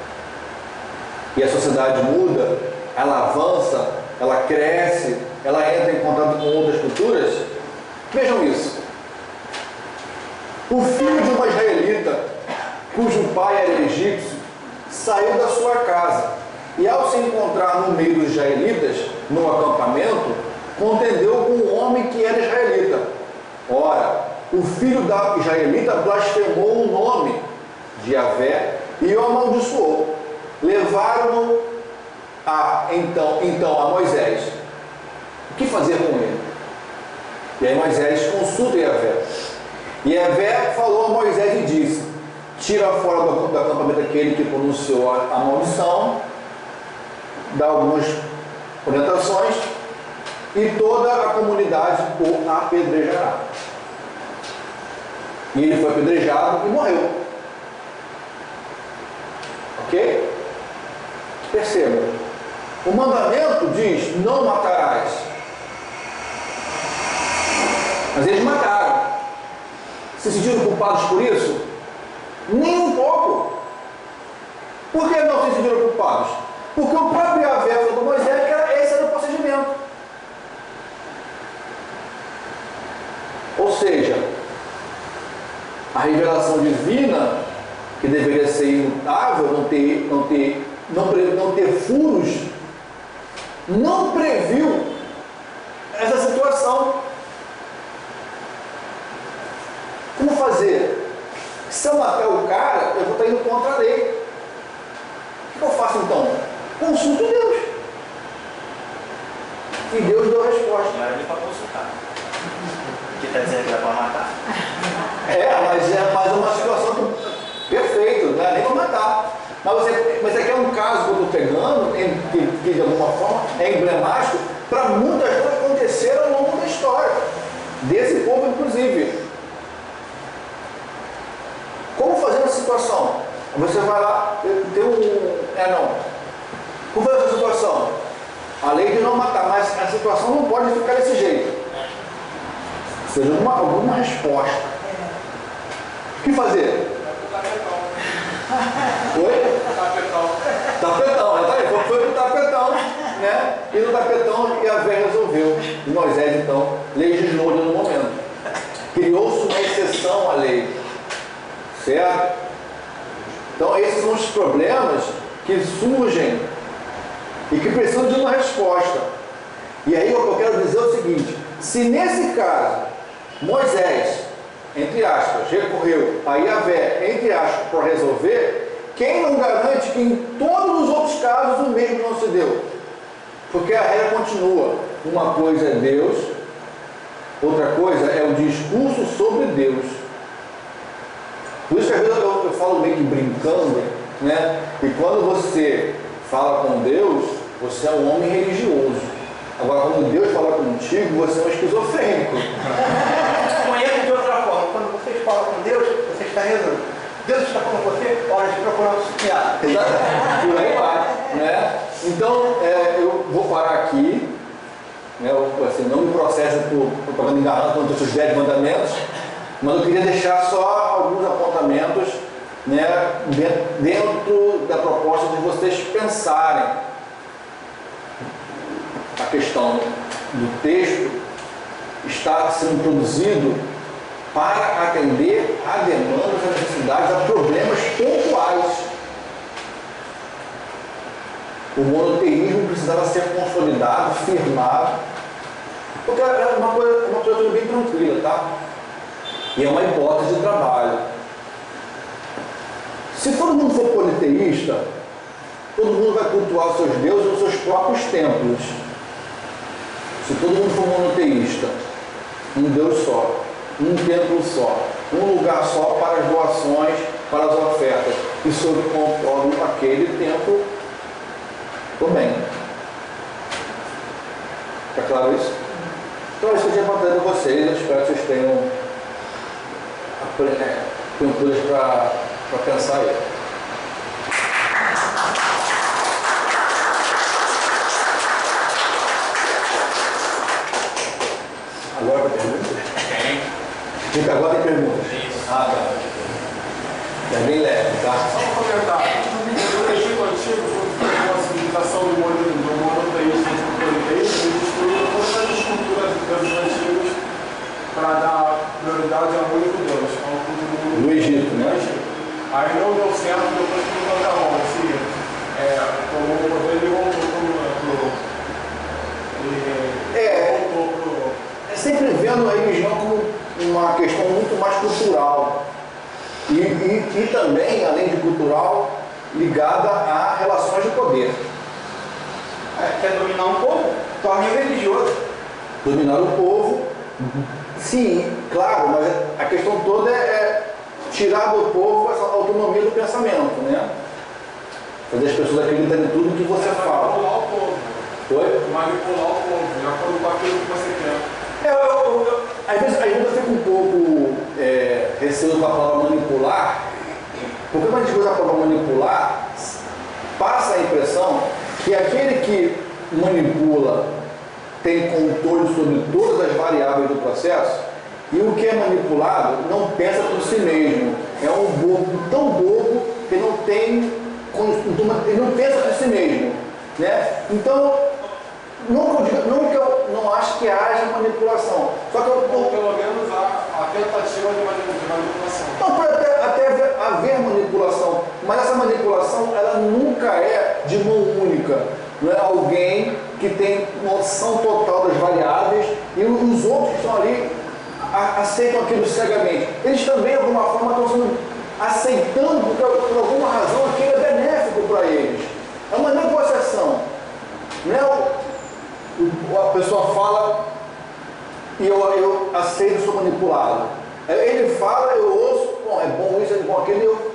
C: E a sociedade muda, ela avança, ela cresce, ela entra em contato com outras culturas? Vejam isso. O filho de uma israelita, cujo pai era egípcio, saiu da sua casa e, ao se encontrar no meio dos israelitas, no acampamento, contendeu com um homem que era israelita. Ora, o filho da israelita blasfemou o nome de Yahvé e o amaldiçoou. Levaram-no então a Moisés. O que fazer com ele? E aí Moisés consulta Yahvé. E Yahvé falou a Moisés e disse: tira fora do acampamento aquele que pronunciou a maldição, dá algumas orientações, e toda a comunidade o apedrejará. E ele foi apedrejado e morreu. Ok? Perceba, o mandamento diz: não matarás. Mas eles mataram. Se sentiram culpados por isso? Nem um pouco. Por que não se sentiram culpados? Porque o próprio Yahvé falou para Moisés que esse era o procedimento. Ou seja, a revelação divina, que deveria ser imutável, não ter furos, não previu essa situação. Como fazer? Se eu matar o cara, eu vou estar indo contra a lei. O que eu faço então? Consulto Deus. E Deus deu a resposta.
E: Não era nem para consultar. Que está dizendo que era para matar.
C: Mas é uma situação perfeita, não é nem para matar. Mas aqui é um caso que eu estou pegando, que de alguma forma é emblemático para muitas coisas que aconteceram ao longo da história, desse povo inclusive. Como fazer essa situação? Você vai lá, Como fazer essa situação? A lei de não matar, mas a situação não pode ficar desse jeito. Seja alguma resposta. O que fazer? Oi? Tapetão. Foi pro tapetão, né? E no tapetão Yahvé resolveu. E Moisés, então, legislou no momento. Criou-se uma exceção à lei. Certo? Então, esses são os problemas que surgem e que precisam de uma resposta. E aí, o que eu quero dizer é o seguinte: se nesse caso, Moisés, entre aspas, recorreu a Yahvé, entre aspas, para resolver, quem não garante que em todos os outros casos o mesmo não se deu? Porque a regra continua. Uma coisa é Deus, outra coisa é o discurso sobre Deus. Por isso que às vezes eu falo meio que brincando, né? E quando você fala com Deus, você é um homem religioso. Agora, quando Deus fala contigo, você é um esquizofrênico.
D: Conheço de outra forma. Quando vocês falam com Deus, você está rezando. Deus está falando com você, hora de procurar um psiquiatra.
C: Exatamente. Por aí vai, né? Então, eu vou parar aqui. Né? Assim, não me processa por propaganda enganada contra os 10 mandamentos, mas eu queria deixar só alguns apontamentos, né, dentro da proposta de vocês pensarem a questão do texto está sendo produzido para atender a demandas, a necessidades, a problemas pontuais. O monoteísmo precisava ser consolidado, firmado, porque é uma coisa bem tranquila, tá? E é uma hipótese de trabalho. Se todo mundo for politeísta, todo mundo vai cultuar os seus deuses nos seus próprios templos. Se todo mundo for monoteísta, um Deus só, um templo só, um lugar só para as doações, para as ofertas, e sob controle aquele templo, estou bem. Está claro isso? Então, isso que eu tinha contado com vocês. Eu espero que vocês tenham coisas para pensar aí. Agora tem perguntas? Tem. Agora tem perguntas?
A: Isso.
C: Ah, tá. É bem leve, tá?
F: Só um comentário. No Egito Antigo, com a civilização do monoteísmo e do politeísmo, eles destruíram todas as estruturas dos deuses antigos para dar prioridade ao único Deus, ao culto do único
C: No Egito, né?
F: Aí não deu certo, depois que o Faraó tomou o poder, ele voltou
C: É sempre vendo a religião como uma questão muito mais cultural. E também, além de cultural, ligada a relações de poder.
D: Quer dominar um povo? Torne religioso.
C: Dominar o povo, sim, claro, mas a questão toda é tirar do povo essa autonomia do pensamento, né? Fazer as pessoas acreditarem em tudo que você fala.
F: Manipular o povo.
C: Oi?
F: Manipular o povo, de acordo com aquilo que você quer.
C: Às vezes eu fico um pouco receoso com a palavra manipular, porque quando a gente usa a palavra manipular, passa a impressão que aquele que manipula tem controle sobre todas as variáveis do processo, e o que é manipulado não pensa por si mesmo. É um bobo tão bobo que ele não pensa por si mesmo, né? Então, não que eu não acho que haja manipulação, só que
F: Ou pelo menos a tentativa de manipulação.
C: não, pode até haver manipulação, mas essa manipulação ela nunca é de mão única. Não é alguém que tem noção total das variáveis e os outros que estão ali aceitam aquilo cegamente. Eles também, de alguma forma, estão sendo aceitando porque por alguma razão aquilo é benéfico para eles. É uma negociação. Não é a pessoa fala e eu aceito, sou manipulado. Ele fala, eu ouço, bom, é bom isso, é bom aquilo,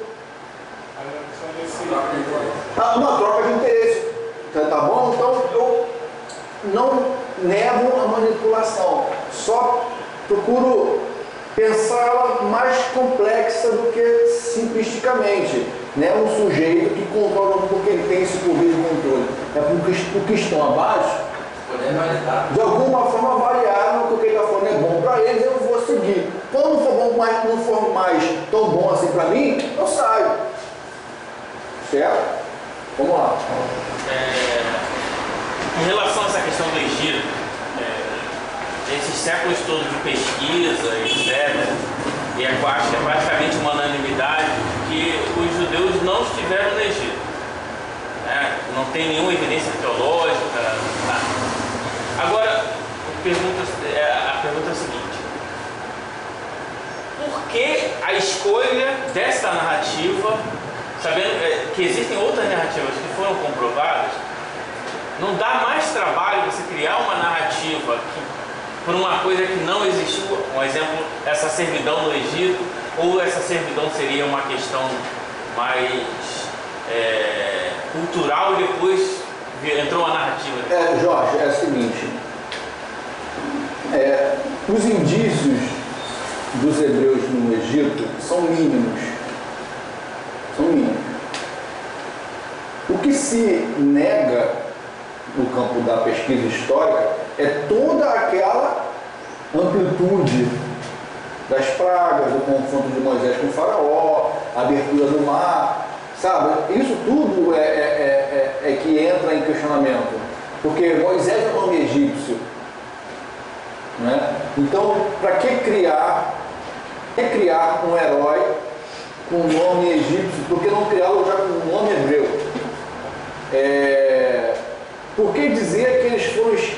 C: uma troca de interesse. Tá bom? Então eu não nego a manipulação, só procuro pensá-la mais complexa do que simplisticamente. Né? Um sujeito que controla porque ele tem esse poder de controle. É porque o que estão abaixo, de alguma forma variaram, porque o que ele está falando é bom para eles, eu vou seguir. Quando não for bom, não for mais tão bom assim para mim, eu saio. Certo? Vamos lá.
A: Em relação a essa questão do Egito, esses séculos todos de pesquisa, etc., e acho que é praticamente uma unanimidade que os judeus não estiveram no Egito. Não tem nenhuma evidência teológica, nada. Agora, a pergunta é a seguinte: por que a escolha desta narrativa, sabendo que existem outras narrativas que foram comprovadas, Não dá mais trabalho você criar uma narrativa por uma coisa que não existiu. Um exemplo, essa servidão no Egito, ou essa servidão seria uma questão mais cultural e depois entrou a narrativa.
C: Jorge, é o seguinte, os indícios dos hebreus no Egito são mínimos. São mínimos. O que se nega no campo da pesquisa histórica é toda aquela amplitude das pragas, do confronto de Moisés com o faraó, a abertura do mar, sabe? Isso tudo é que entra em questionamento, porque Moisés é o nome egípcio, né? Então, para que criar um herói com um nome egípcio? Por que não criá-lo já com um nome hebreu? Por que dizer que eles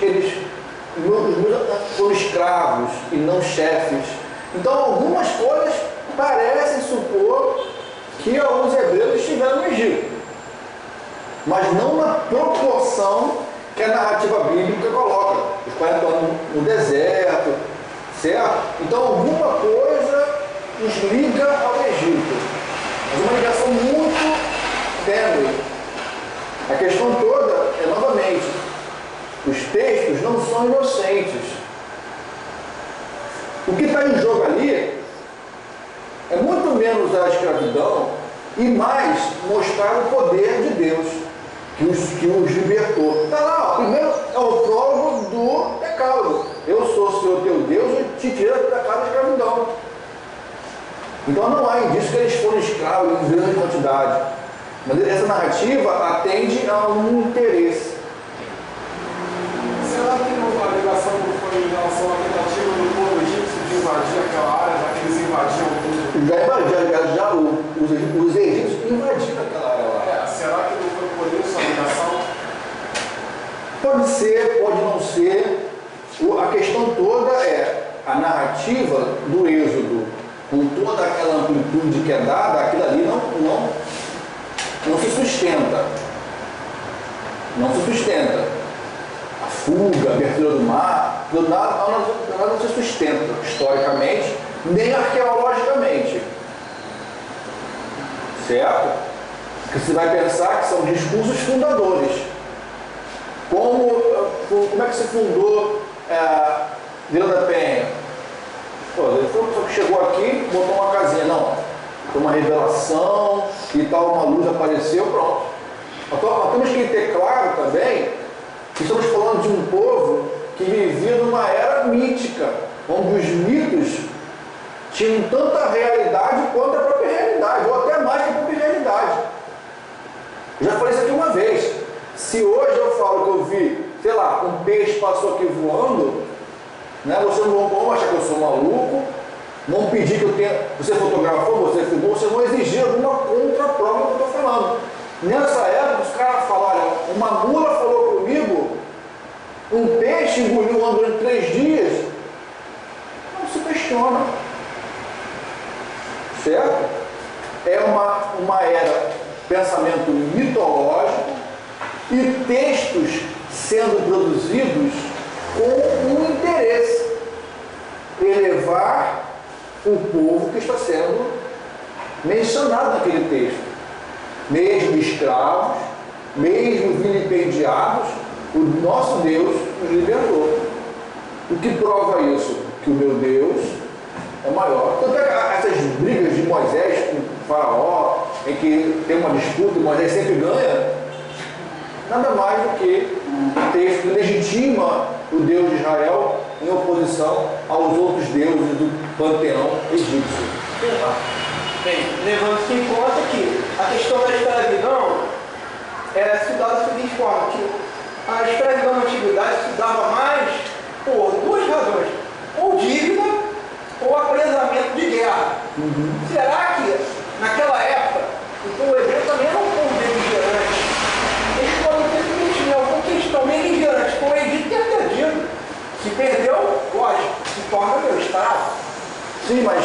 C: foram escravos e não chefes? Então, algumas coisas parecem supor que alguns hebreus estiveram no Egito, mas não na proporção que a narrativa bíblica coloca, os 40 anos no deserto, certo? Então, alguma coisa nos liga ao Egito, mas uma ligação muito tênue. A questão toda é, novamente, os textos não são inocentes. O que está em jogo ali é muito menos a escravidão e mais mostrar o poder de Deus que os libertou. Está lá, ó, primeiro é o prólogo do decálogo. Eu sou o Senhor teu Deus e te tira da casa da escravidão. Então não há indício que eles foram escravos em grande quantidade. Mas essa narrativa atende a um interesse.
F: Será que a ligação não foi em relação à tentativa do povo egípcio de invadir aquela área, já que eles invadiam tudo?
C: Os egípcios invadiram aquela área lá.
F: Será que não foi por isso a ligação?
C: Pode ser, pode não ser. A questão toda é a narrativa do Êxodo, com toda aquela amplitude que é dada, aquilo ali não se sustenta. Não se sustenta. A fuga, a abertura do mar, nada não se sustenta historicamente, nem arqueologicamente. Certo? Porque você vai pensar que são discursos fundadores. Como é que se fundou Vila da Penha? Ele só chegou aqui, botou uma casinha. Não. Foi uma revelação e tal, uma luz apareceu, pronto. Nós temos que ter claro também que estamos falando de um povo que vivia numa era mítica, onde os mitos tinham tanta realidade quanto a própria realidade, ou até mais que a própria realidade. Eu já falei isso aqui uma vez. Se hoje eu falo que eu vi, sei lá, um peixe passou aqui voando, né, vocês não vão achar que eu sou maluco, vão pedir que eu tenha. Você fotografou, você filmou, vocês vão exigir alguma contraprova que eu estou falando. Nessa época, os caras falaram: uma mula falou comigo, um peixe engoliu um durante 3 dias. Não se questiona. Certo? É uma era, pensamento mitológico e textos sendo produzidos com um interesse: elevar o povo que está sendo mencionado naquele texto. Mesmo escravos, mesmo vilipendiados, o nosso Deus nos libertou. O que prova isso? Que o meu Deus é maior. Tanto é que essas brigas de Moisés com o faraó, em que tem uma disputa e Moisés sempre ganha, nada mais do que um texto que legitima o Deus de Israel em oposição aos outros deuses do panteão egípcio.
D: Bem, levando-se em conta que a questão da escravidão era estudada da seguinte forma, que a escravidão na antiguidade se dava mais por 2 razões: ou dívida ou apresamento de guerra. Será que naquela época o povo hebreu também era um povo beligerante? Eles podem ter o seguinte, porque eles estão beligerantes com o Egito ter perdido. Se perdeu, lógico, se torna meu escravo.
C: Sim, mas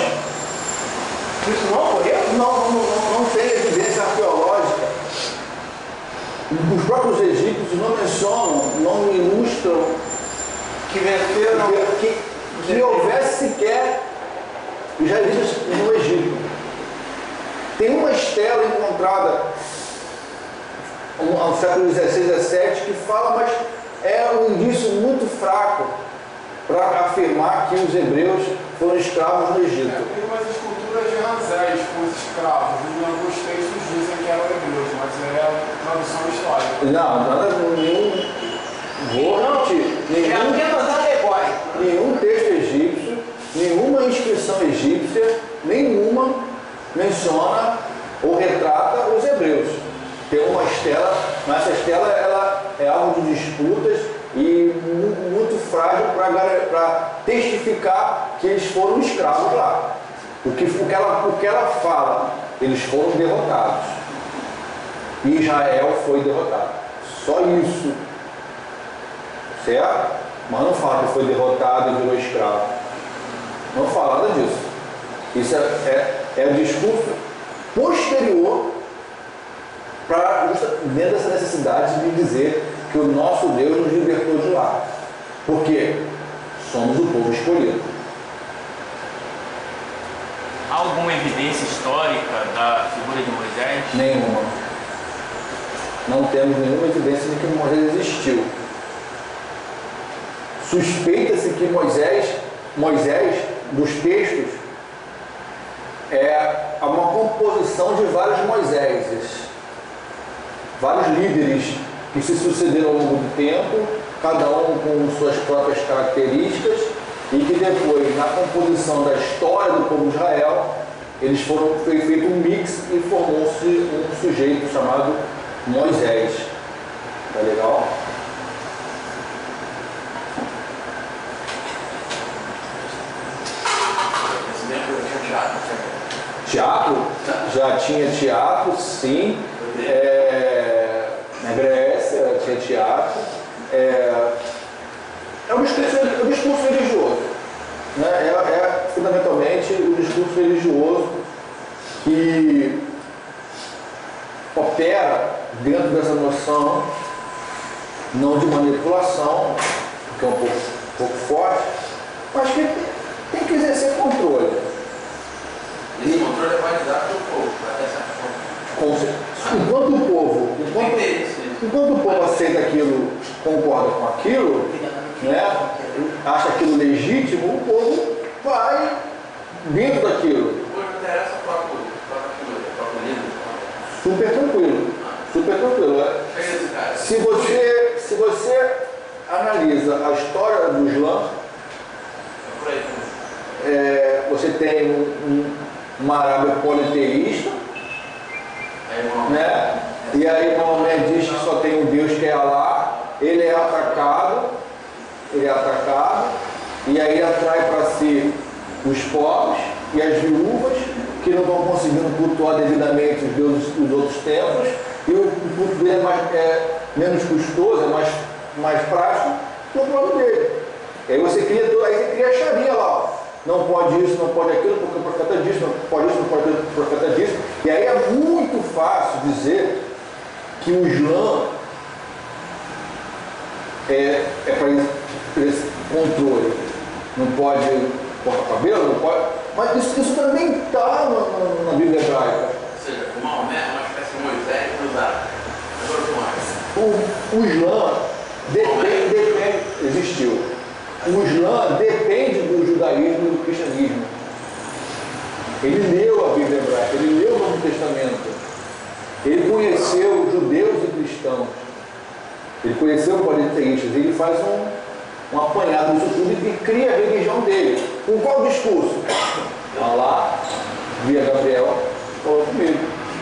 D: isso não ocorreu?
C: Não tem evidência arqueológica Os próprios egípcios não mencionam, não ilustram
D: Que venceram.
C: que houvesse sequer israelitas no Egito. Tem uma estela encontrada no século XVI, XVII que fala, mas é um indício muito fraco para afirmar que os hebreus foram escravos no Egito.
F: Tem umas esculturas de Ramsés com os escravos, e alguns textos dizem que eram hebreus, mas é tradução histórica.
C: Não, nada, nenhum. Vou repetir.
D: É apenas alegórico.
C: Nenhum texto egípcio, nenhuma inscrição egípcia, nenhuma menciona ou retrata os hebreus. Tem uma estela, mas essa estela ela é alvo de disputas e muito frágil para testificar que eles foram escravos lá. O que ela fala, eles foram derrotados. E Israel foi derrotado. Só isso. Certo? Mas não fala que foi derrotado e virou escravo. Não fala nada disso. Isso é o discurso posterior para dentro dessa necessidade de dizer que o nosso Deus nos libertou de lá. Porque somos o povo escolhido.
A: Há alguma evidência histórica da figura de Moisés?
C: Nenhuma. Não temos nenhuma evidência de que Moisés existiu. Suspeita-se que Moisés, dos textos, é uma composição de vários Moiséses, vários líderes que se sucederam ao longo do tempo, cada um com suas próprias características, e que depois, na composição da história do povo de Israel, foi feito um mix e formou-se um sujeito chamado Moisés. Tá legal? Teatro? Já tinha teatro, sim. Na Grécia tinha teatro. É um discurso religioso. Né? É fundamentalmente o discurso religioso que opera dentro dessa noção, não de manipulação, que é um pouco forte, mas que tem que exercer controle.
G: Esse controle é validado pelo povo, até certa forma.
C: Enquanto o povo aceita aquilo, concorda com aquilo, né, acha aquilo legítimo, o povo vai dentro daquilo.
G: Depois não interessa o próprio líder.
C: Super tranquilo. Super tranquilo. Se você analisa a história do Islã, você tem uma Arábia politeísta, né? E aí Maomé diz que só tem um Deus que é Alá, ele é atacado, e aí atrai para si os pobres e as viúvas que não estão conseguindo cultuar devidamente os deuses dos outros templos, e o culto dele é menos custoso, é mais prático do próprio dele. E aí você cria a Sharia lá, ó. Não pode isso, não pode aquilo, porque o profeta disse, não pode isso, não pode aquilo, porque o profeta disse. E aí é muito fácil dizer que o Islã é para esse controle. Não pode cortar cabelo, não pode. Mas isso também está na Bíblia hebraica.
G: Ou seja, o Maomé é uma espécie de Moisés cruzado.
C: O Islã existiu. O Islã depende do judaísmo e do cristianismo. Ele leu a Bíblia hebraica, ele leu o Novo Testamento. Ele conheceu judeus e cristãos. Ele conheceu politeístas. Ele faz um apanhado disso tudo e cria a religião dele. Com qual discurso? Alá, via Gabriel, falou comigo.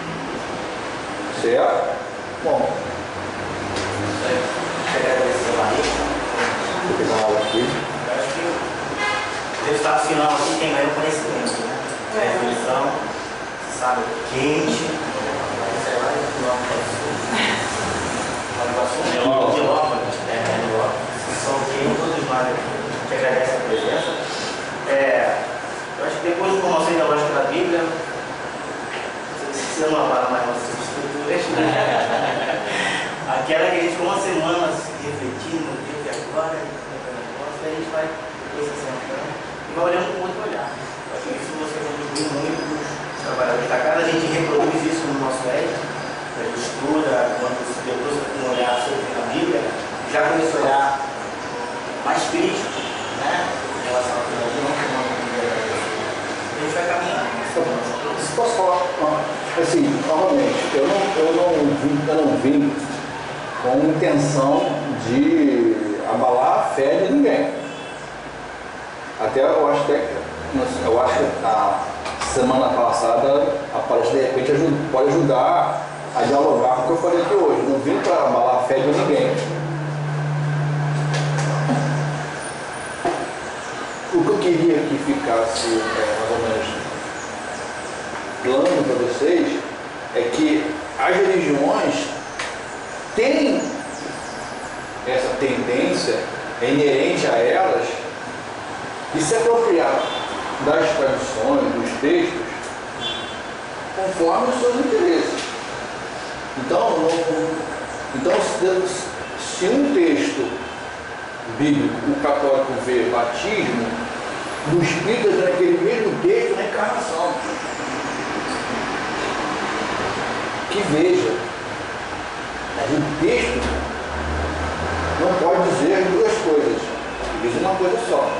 C: Certo? Bom. Vou pegar uma aula aqui.
E: Eu acho que o resultado final aqui tem ganho conhecimento, né? Definição, sabe, quente, sei lá, são quentes, todos nós que agradecem a presença. Eu acho que depois de informação da lógica da Bíblia, você não abala mais nossas estruturas, né? aquela que a gente ficou uma semana se refletindo, Deus, e agora, daí a gente vai depois se sentando e vai olhando com outro olhar. Eu acho que isso você contribui muito para os trabalhadores da casa, a gente reproduz isso no nosso ética, a gente estuda, quando depois com um olhar sobre a Bíblia, já começa a olhar mais crítico, né, em relação à religião, a gente vai caminhando.
C: Se posso falar, assim, novamente, eu não vim com intenção de abalar a fé de ninguém. Até eu acho que a semana passada a palestra de repente pode ajudar a dialogar com o que eu falei aqui hoje. Não vim para abalar a fé de ninguém. O que eu queria que ficasse mais ou menos plano para vocês é que as religiões têm essa tendência inerente a elas de se apropriar das tradições, dos textos, conforme os seus interesses. Então se um texto bíblico, o católico vê batismo, no espírito naquele mesmo texto na encarnação. Que veja, o texto não pode dizer duas coisas, diz uma coisa só.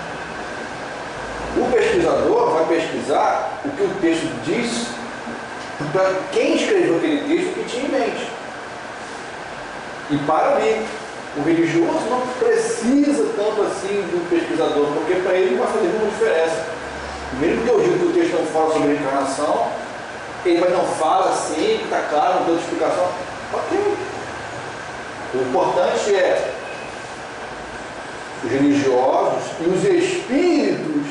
C: O pesquisador vai pesquisar o que o texto diz para quem escreveu aquele texto que tinha em mente. E para ali, o religioso não precisa tanto assim do pesquisador, porque para ele não vai fazer nenhuma diferença. Mesmo que eu diga que o texto não fala sobre a encarnação, ele vai não fala assim, que está claro, não tem outra explicação. Ok. O importante é os religiosos e os espíritos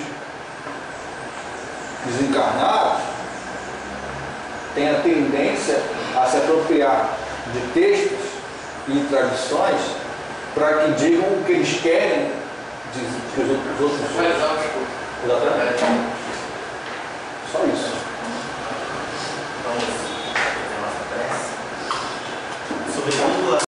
C: desencarnados têm a tendência a se apropriar de textos e tradições para que digam o que eles querem que os outros. Exatamente.